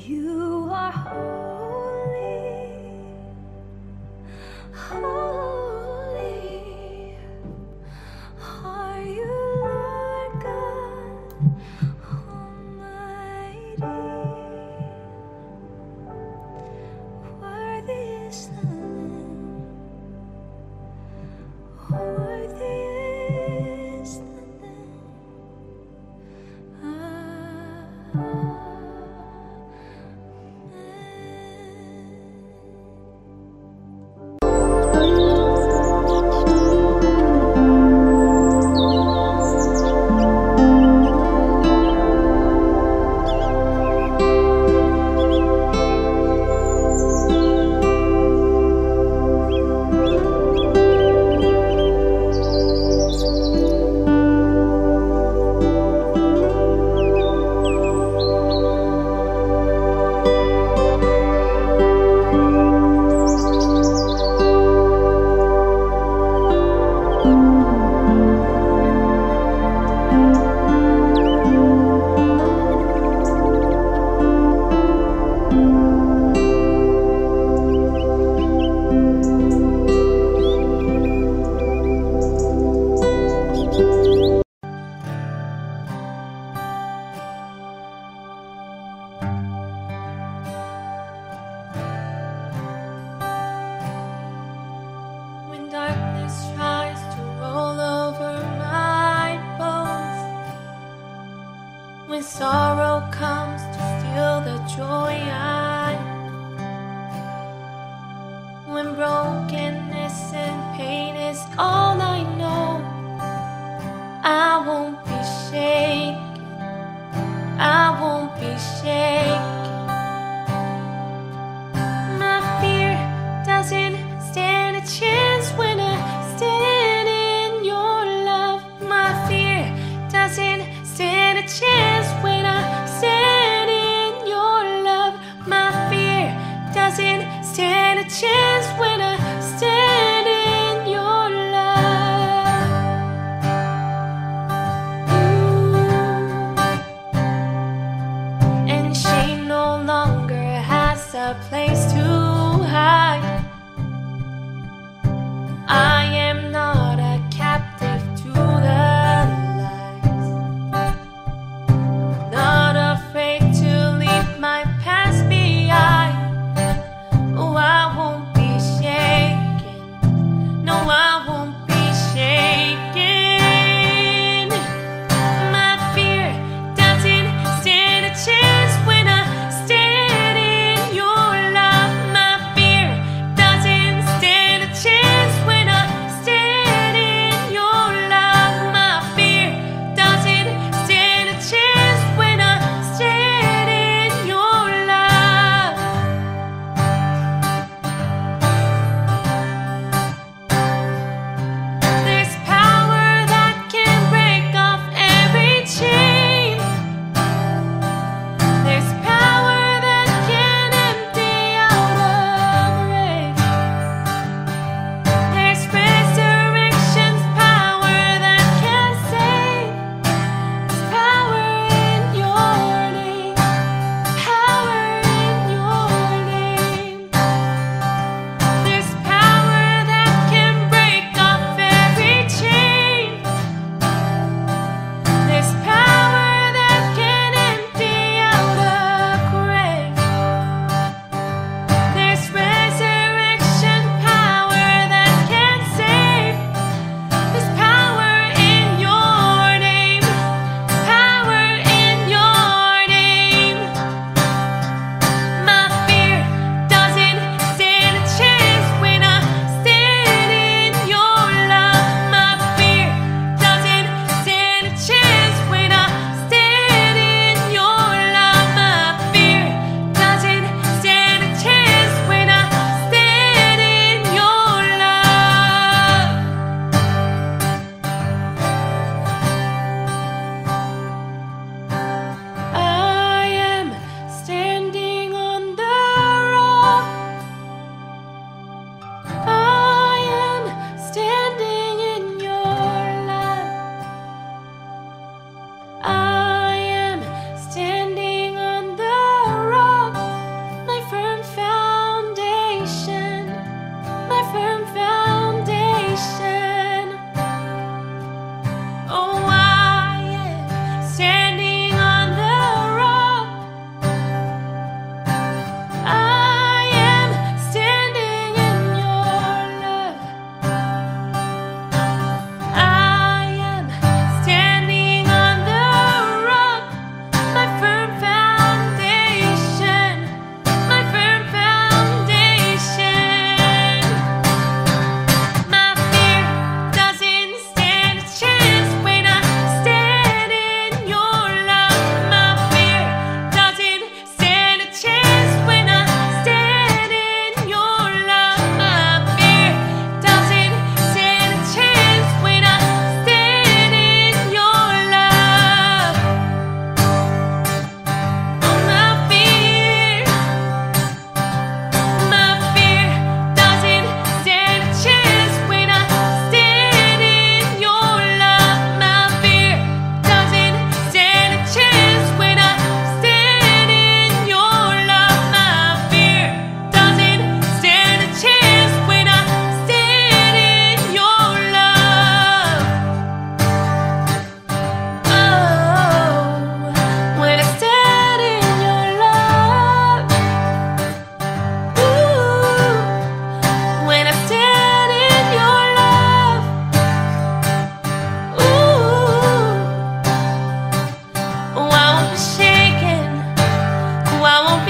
You are holy, holy are you, Lord God Almighty. Worthy is the Lamb, worthy is the Lamb. Ah, when darkness tries to roll over my bones, when sorrow comes to steal the joy I know, when brokenness and pain is all I know, I won't be shaken, I won't be shaken. My fear doesn't stand a chance when I stand in your love. My fear doesn't stand a chance when I stand in your love. My fear doesn't stand a chance when I stand in your love. Ooh. And shame no longer has a place to hide. I am not a captive to the lies. I'm not afraid to leave my past behind. Oh, I won't be shaken. No, I won't be shaken. My fear doesn't stand a chance when I stand in your love. My fear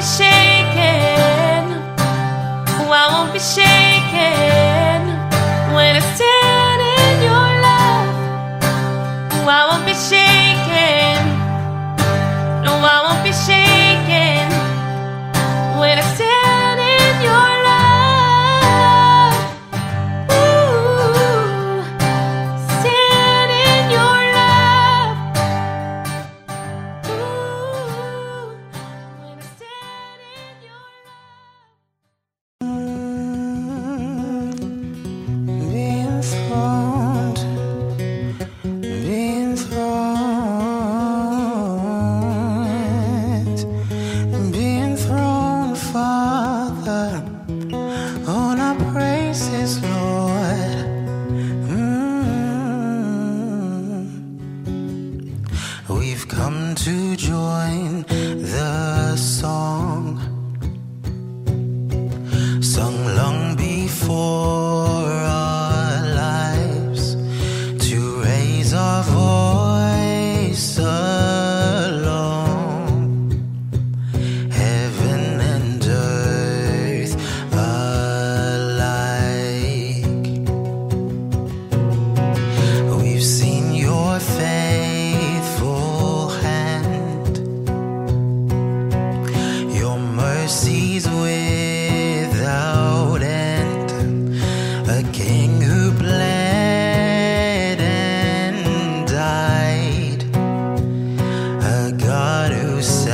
shaken. Oh, I won't be shaken when I stand in your love. Oh, I won't be shaken. No, I won't be shaken when I stand in your love. Ooh, stand in your love. Ooh, when I stand in your love. Be enthroned, be enthroned, be enthroned, Father, on our praises, Lord. Mm. We've come to join the song sung long before our lives, to raise our voice alone, heaven and earth alike. We've seen your faithful hand, your mercies without end, a king who bled and died, a God who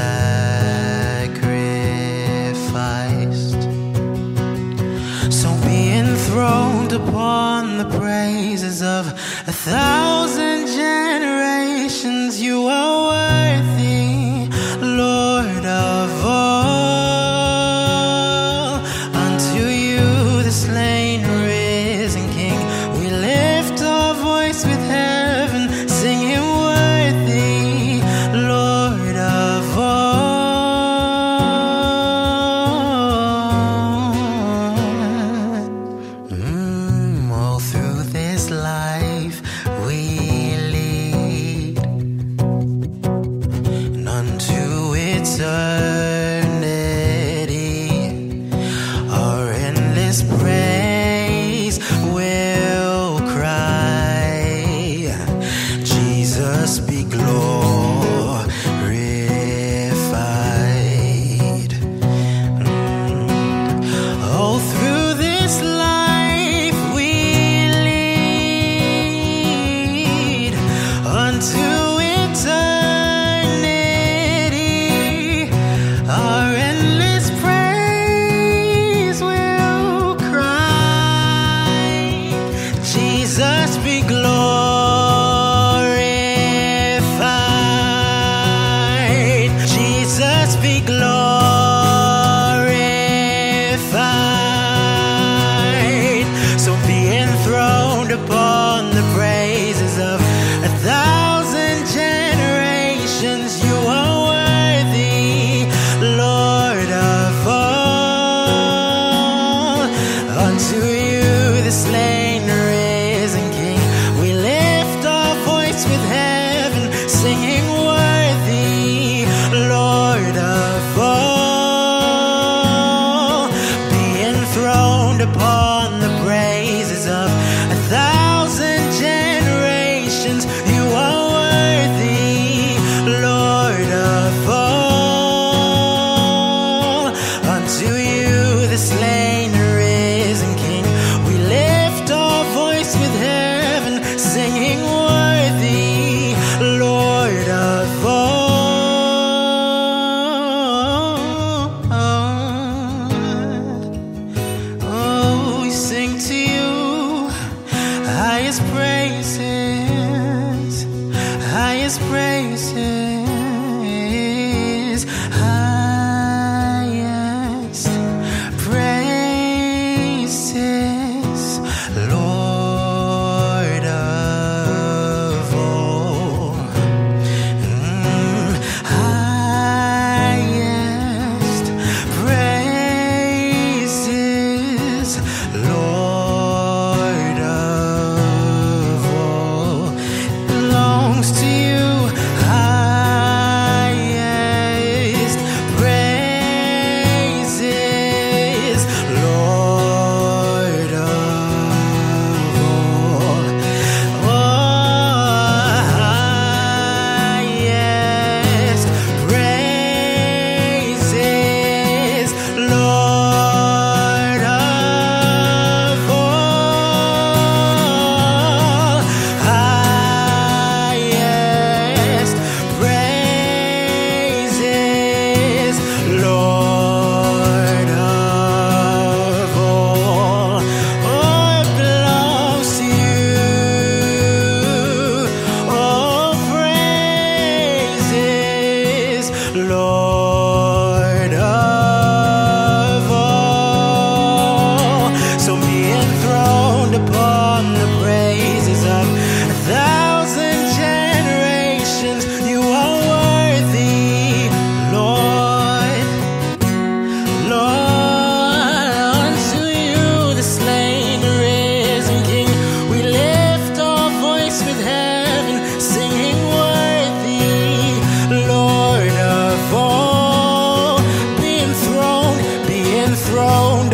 sacrificed. So be enthroned upon the praises of a thousand generations. You are worthy, Lord of all. Unto you, the slain, risen King, we lift our voice with heaven, singing worthy, Lord of all. Mm, all through this life we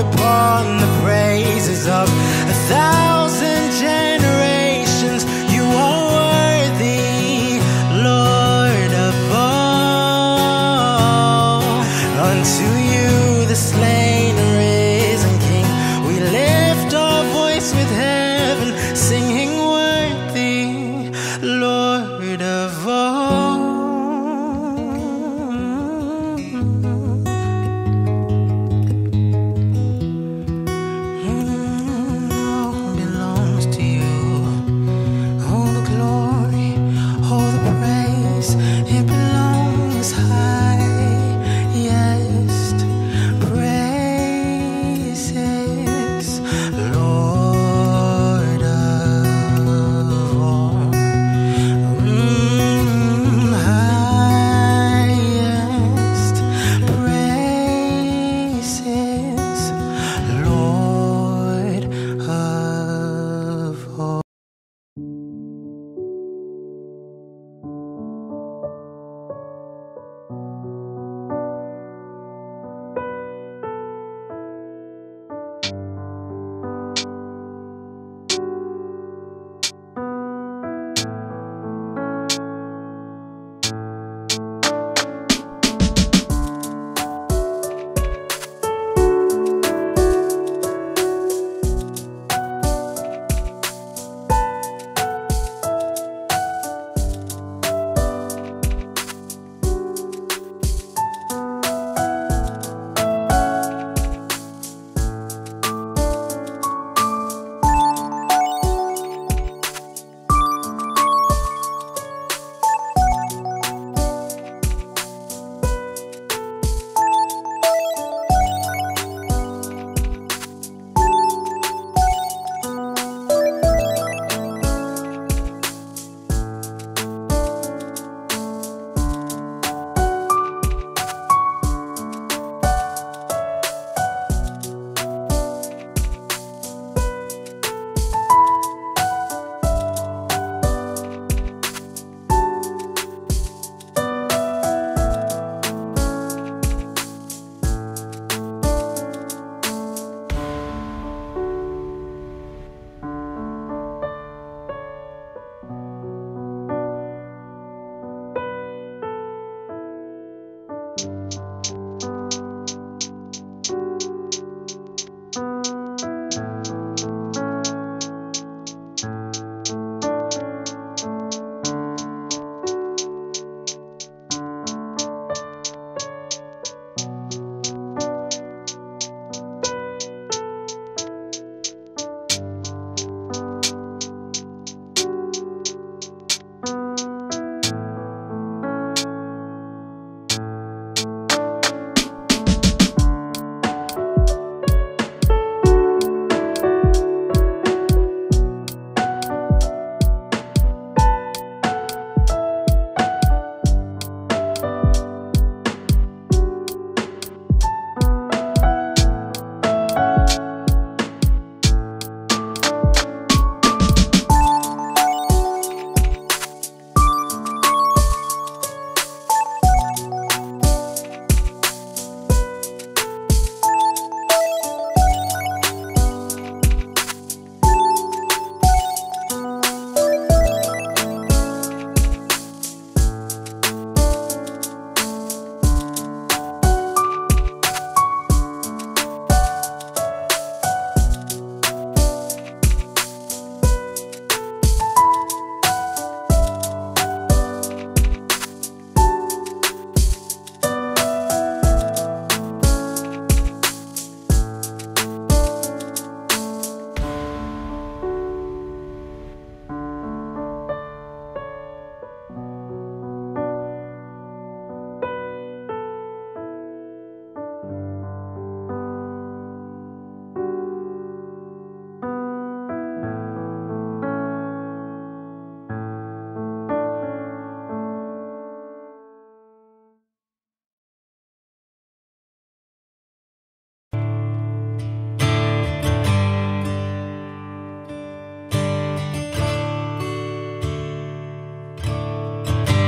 upon the praises of a thousand generations. You are worthy, Lord of all. Unto you, the slain and risen King, we lift our voice with heaven, singing worthy, Lord of all.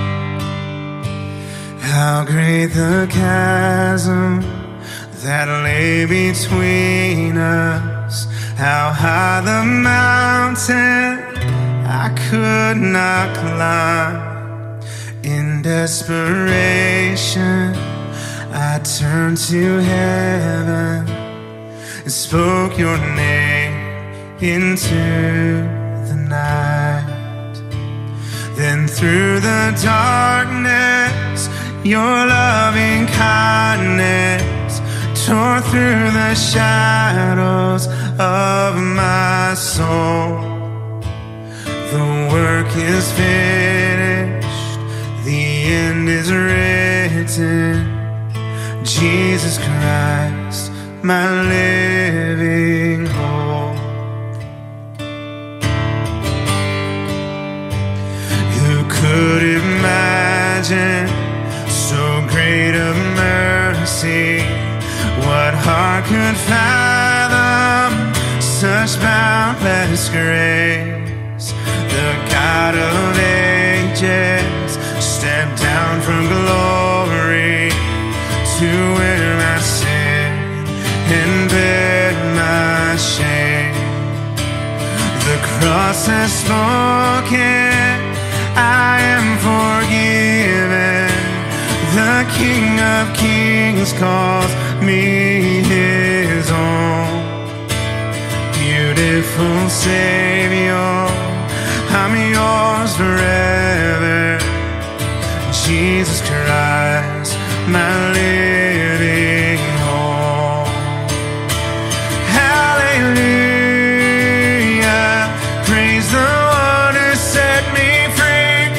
How great the chasm that lay lay between us. How high the mountain I could not climb. In desperation, I turned to heaven and spoke your name into the night. Then through the darkness, your loving kindness tore through the shadows of my soul. The work is finished, the end is written. Jesus Christ, my living hope. Who could imagine so great a mercy? What heart could fathom such boundless grace? The God of ages stepped down from glory to wear my sin and bear my shame. The cross has spoken, I am forgiven. The King of Kings calls me his own. Beautiful Savior, I'm yours forever. Jesus Christ, my living hope. Hallelujah, praise the one who set me free.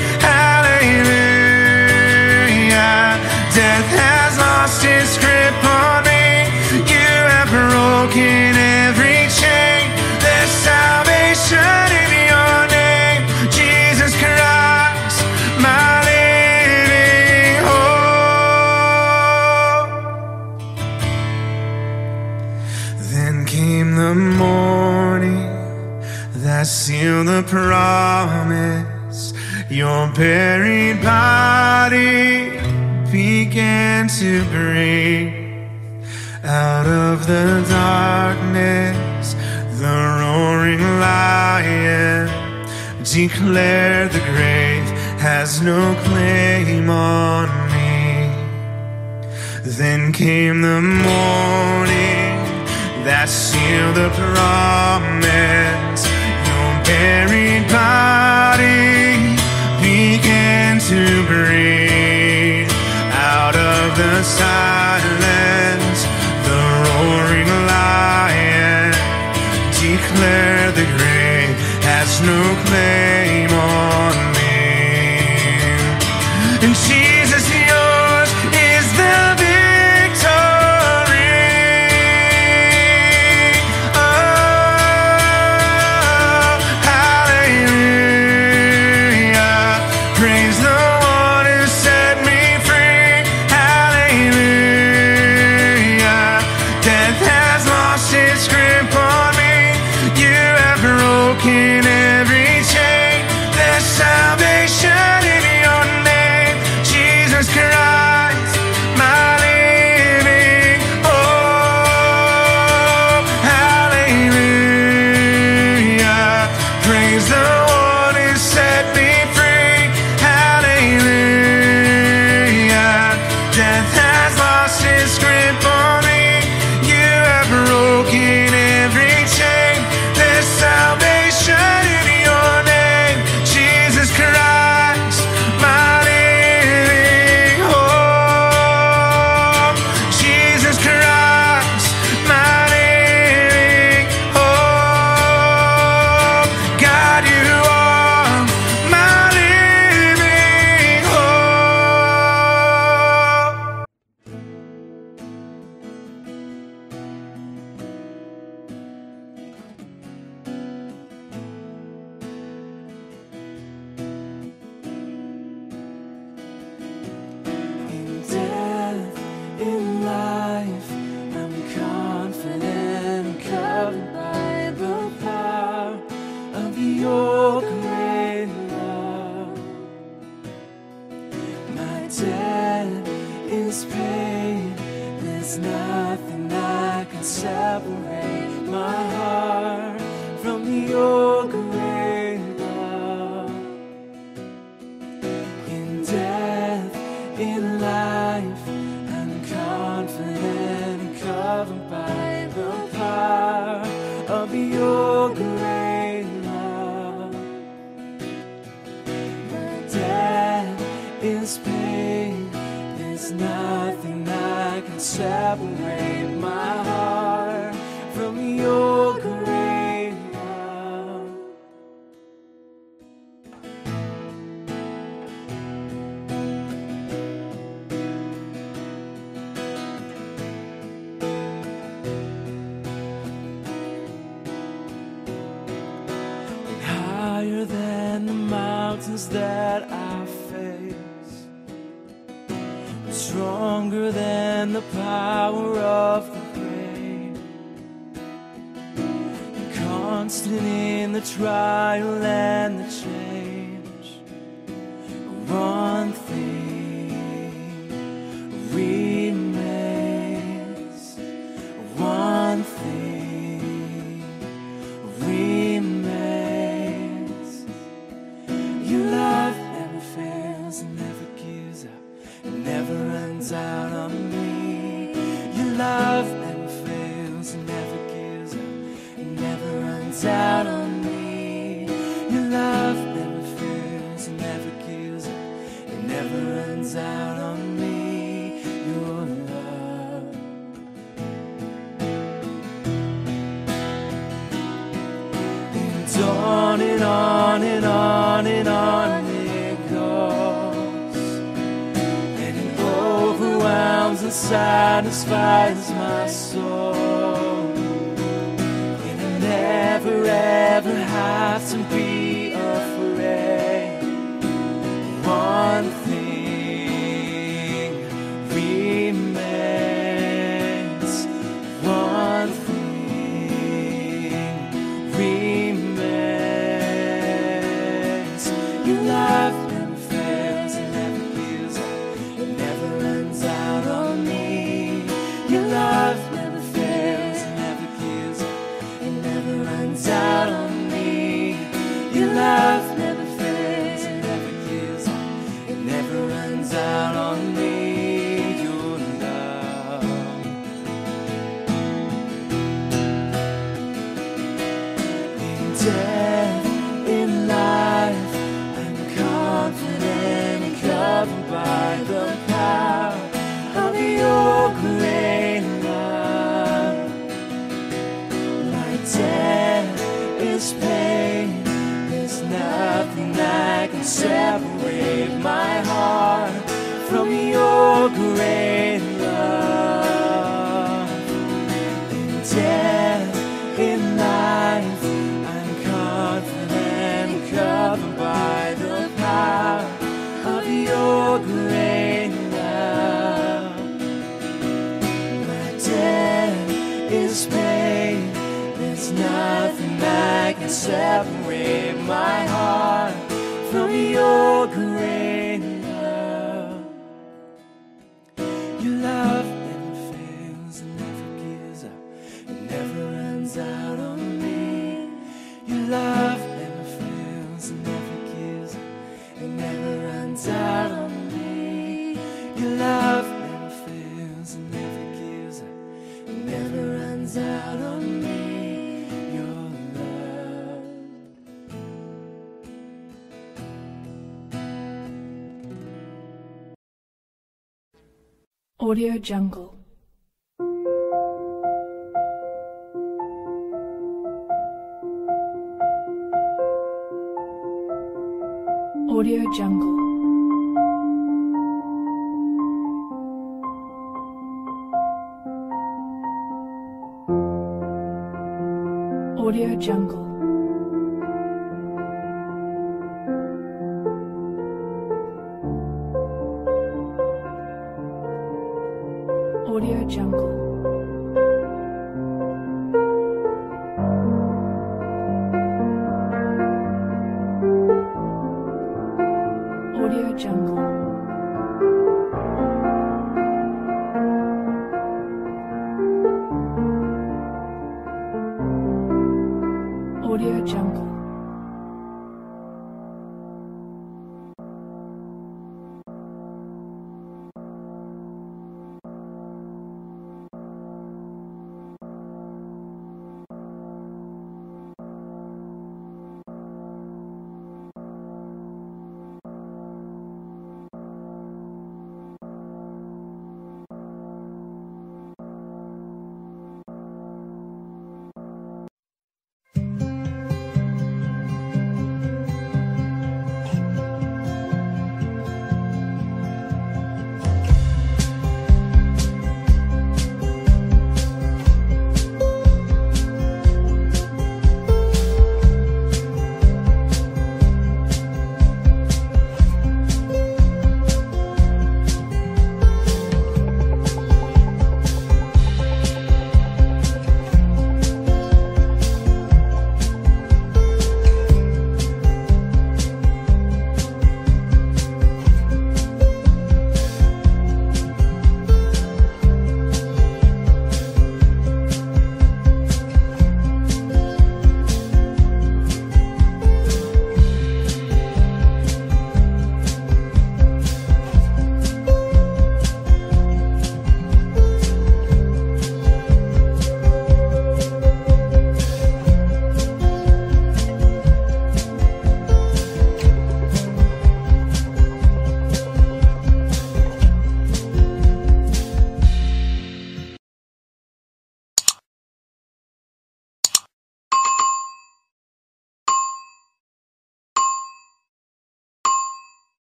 Hallelujah, death has lost its grip on me. You have broken every chain. There's salvation in your name, Jesus Christ, my living hope. Then came the morning that sealed the promise. Your buried body began to breathe. Out of the darkness, the roaring lion declared the grave has no claim on me. Then came the morning that sealed the promise. Your buried body began to breathe. Out of the silence, the roaring lion declared the grave has no claim on me. And Jesus, yours is the victory. Oh, hallelujah, praise the one who set me free. Hallelujah, death has lost its grip on me. You have broken every chain. There's salvation in your name, Jesus Christ, my living hope. Hallelujah, praise the one who set me free. Hallelujah, death has lost its grip on me. You have broken every chain. There's salvation in your name, Jesus Christ, my living hope. Jesus Christ, my living hope. God, you are my living hope. In death, in life, I'm confident, covered by the power of your great love. My debt is paid, there's nothing I can separate my heart from your great love. In death, in life, I'm confident and covered by the power of your great love. Death is pain, there's nothing that can separate my heart from your great love. And higher than the mountains that I face, stronger than the power of the grave, constant in the trial and the change. One thing remains, one thing remains. Your love never fails and never gives up, it never runs out on me. Your love never fails and never gives up, it never runs out on me. Your love never fails and never gives up, it never runs out on me. Your love. And on and on and on and on it goes, and it overwhelms and satisfies my soul. And I never ever have to be afraid. One thing remains, one thing remains. Your love never fails and never gives up, it never runs out on me. Your love never fails and never gives up, it never runs out on me. Your love never fails and never gives up, it never runs out on me. Your love. In death, in life, I'm confident and covered by the power of your great love. Like death is pain, there's nothing that can separate my heart from your great love. In death, in life, I'm confident and covered by the power of your great love. My death is pain, there's nothing that can separate my heart from your great love. Your love never fails and never gives up, it never runs out on me. Your love never fails and never gives up, it never runs out on me. Your love never fails and never gives up, it never runs out on me. Your love. Audio Jungle. Audio Jungle. Audio Jungle. Audio Jungle. Audio Jungle. Audio Jungle. Audio Jungle.